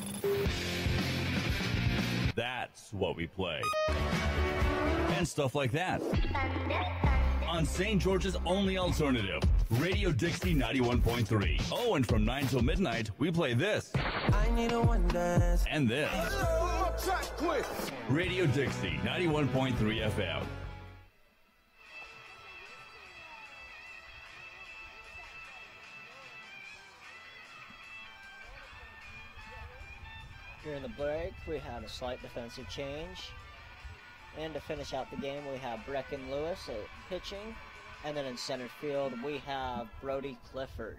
That's what we play. And stuff like that. On Saint George's only alternative, Radio Dixie ninety-one point three. Oh, and from nine till midnight, we play this. I need a one dance. And this. Radio Dixie ninety-one point three F M. During the break, we had a slight defensive change. And to finish out the game, we have Brecken Lewis at pitching. And then in center field, we have Brody Clifford.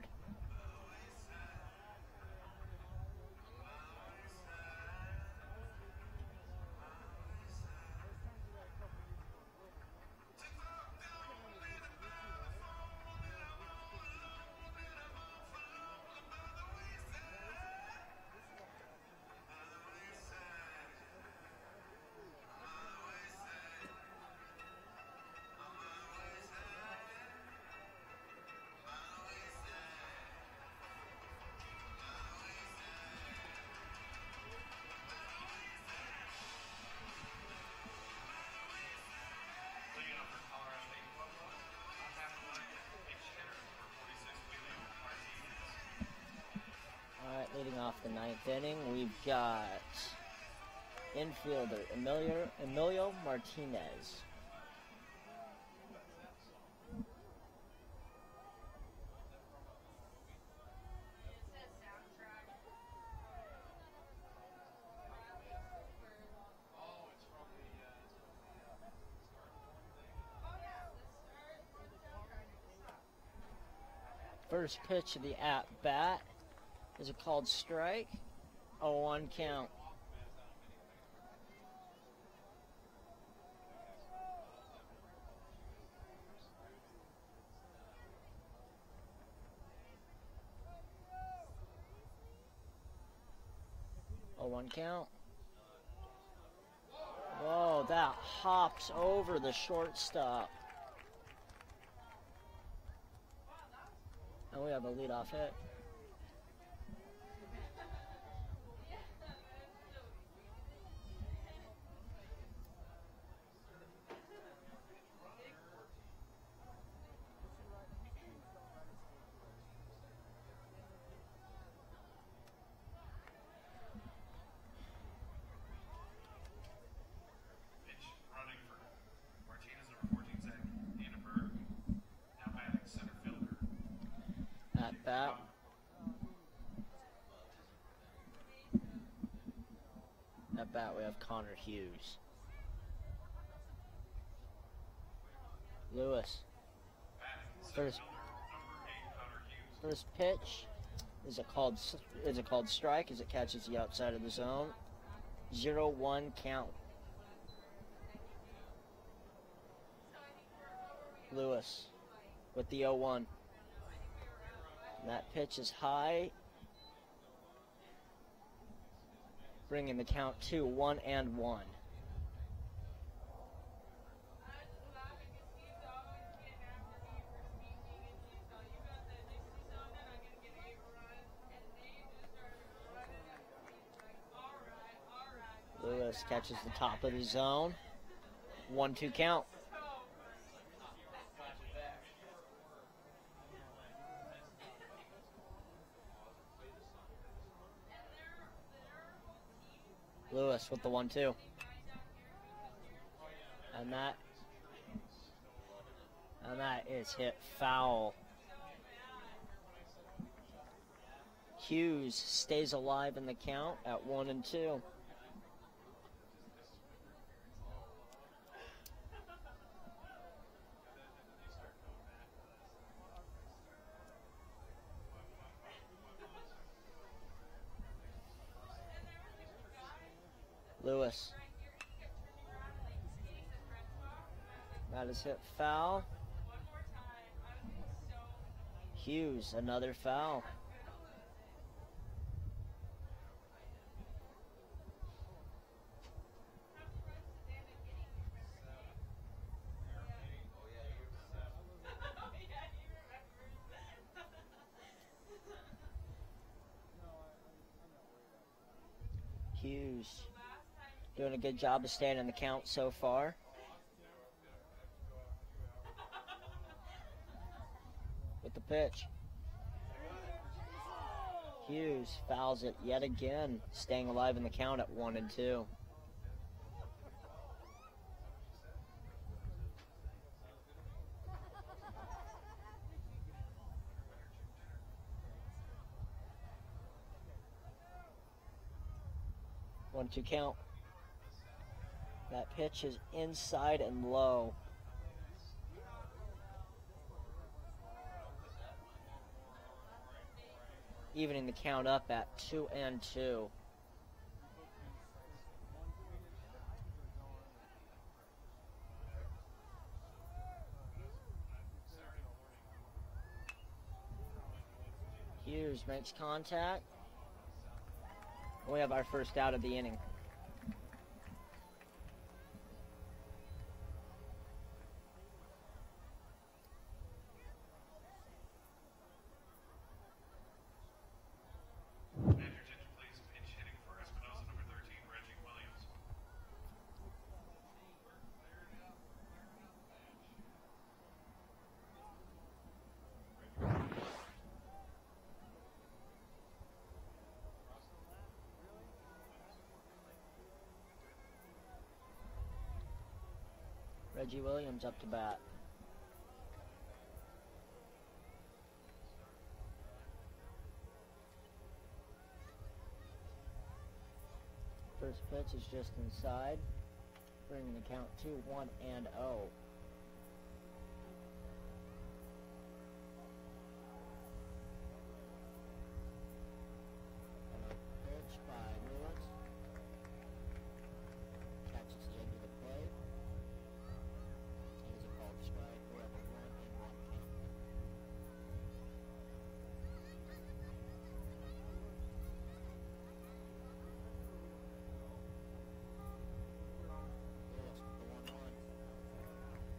Leading off the ninth inning, we've got infielder Emilio, Emilio Martinez. First pitch of the at-bat is a called strike, oh one count. oh one count. Whoa, that hops over the shortstop. And we have a leadoff hit. Pitch running for Martinez, number fourteen, Zach Hannaford. Now batting center fielder. At bat. At bat, we have Connor Hughes. Lewis. First, first pitch. Is it called? Is it called strike? As it catches the outside of the zone. Zero one count. Lewis with the oh one. And that pitch is high, bringing the count to one and one. Lewis catches the top of the zone. One two count. Lewis with the one two. And that and that is hit foul. Hughes stays alive in the count at one and two. Lewis. That is hit foul. Hughes, another foul. Hughes doing a good job of staying in the count so far. With the pitch. Hughes fouls it yet again, staying alive in the count at one and two. One two count. That pitch is inside and low. Evening the count up at two and two. Hughes makes contact. We have our first out of the inning. Reggie Williams up to bat. First pitch is just inside, bringing the count to one and oh. And a pitch by Lewis. Catches the end of the plate. Is a called strike. We have a one and one count. Lewis with the one one.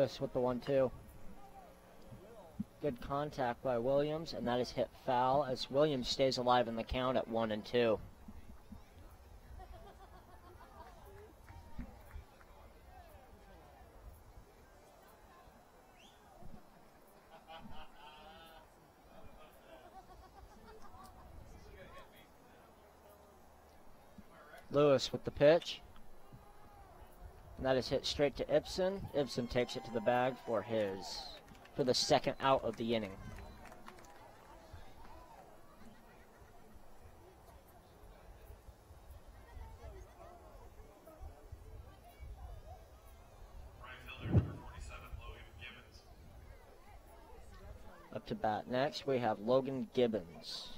Lewis with the one two. Good contact by Williams, and that is hit foul as Williams stays alive in the count at one and two. Lewis with the pitch. And that is hit straight to Ibsen. Ibsen takes it to the bag for his, for the second out of the inning. Up to bat next, we have Logan Gibbons.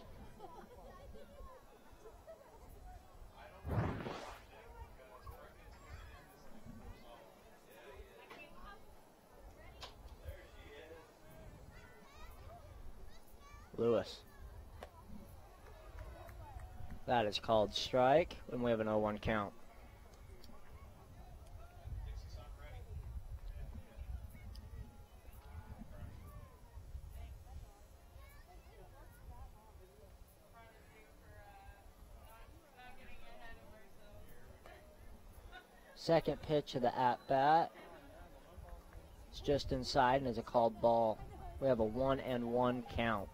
Lewis. That is called strike, and we have an oh one count. Second pitch of the at-bat. It's just inside and is a called ball. We have a one and one count.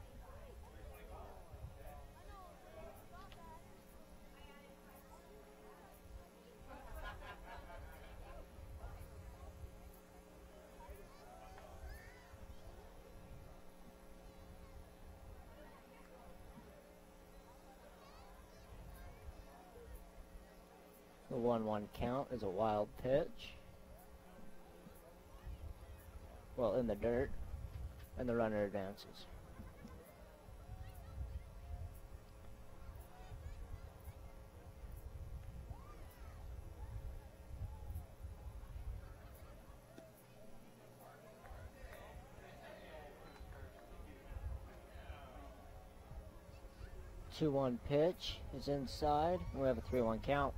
The one one count is a wild pitch. Well, in the dirt, and the runner advances. two one pitch is inside, and we have a three one count.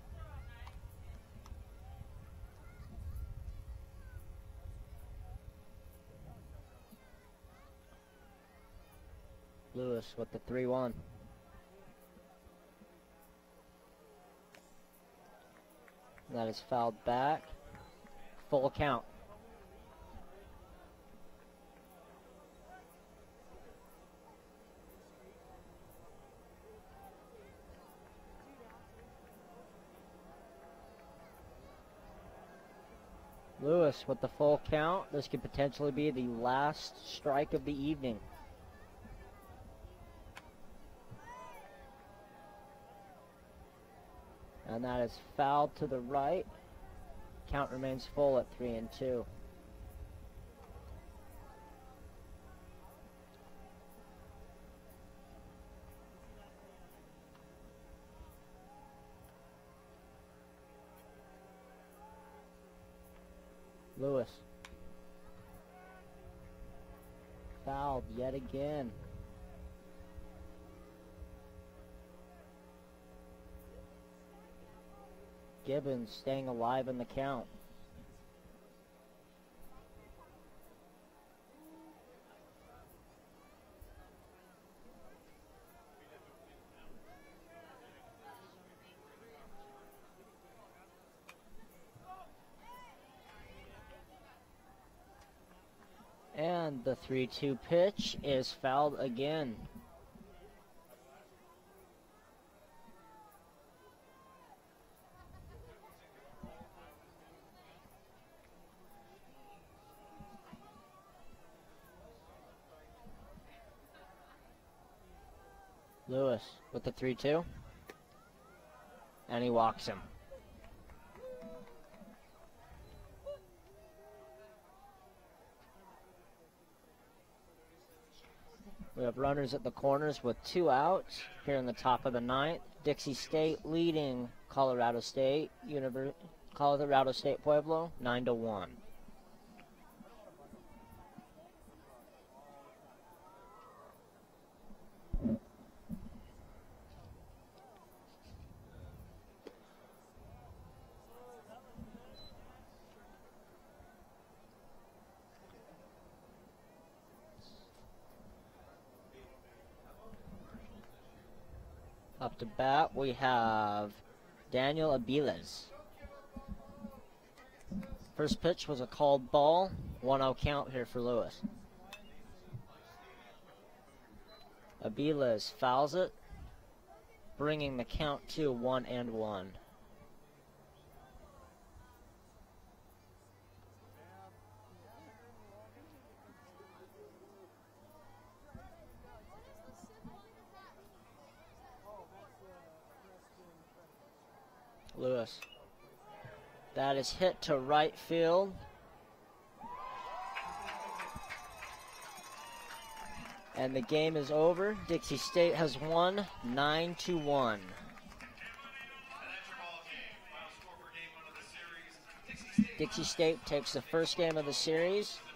Lewis with the three one. That is fouled back. Full count. Lewis with the full count. This could potentially be the last strike of the evening. And that is fouled to the right. Count remains full at three and two. Lewis. Fouled yet again. Gibbons staying alive in the count. And the three two pitch is fouled again. Lewis with the three two. And he walks him. We have runners at the corners with two outs here in the top of the ninth. Dixie State leading Colorado State, Univer- Colorado State Pueblo, nine to one. Up to bat, we have Daniel Abiles. First pitch was a called ball. one oh count here for Lewis. Abiles fouls it, bringing the count to one and one. Lewis. That is hit to right field. And the game is over. Dixie State has won nine to one. Dixie State takes the first game of the series.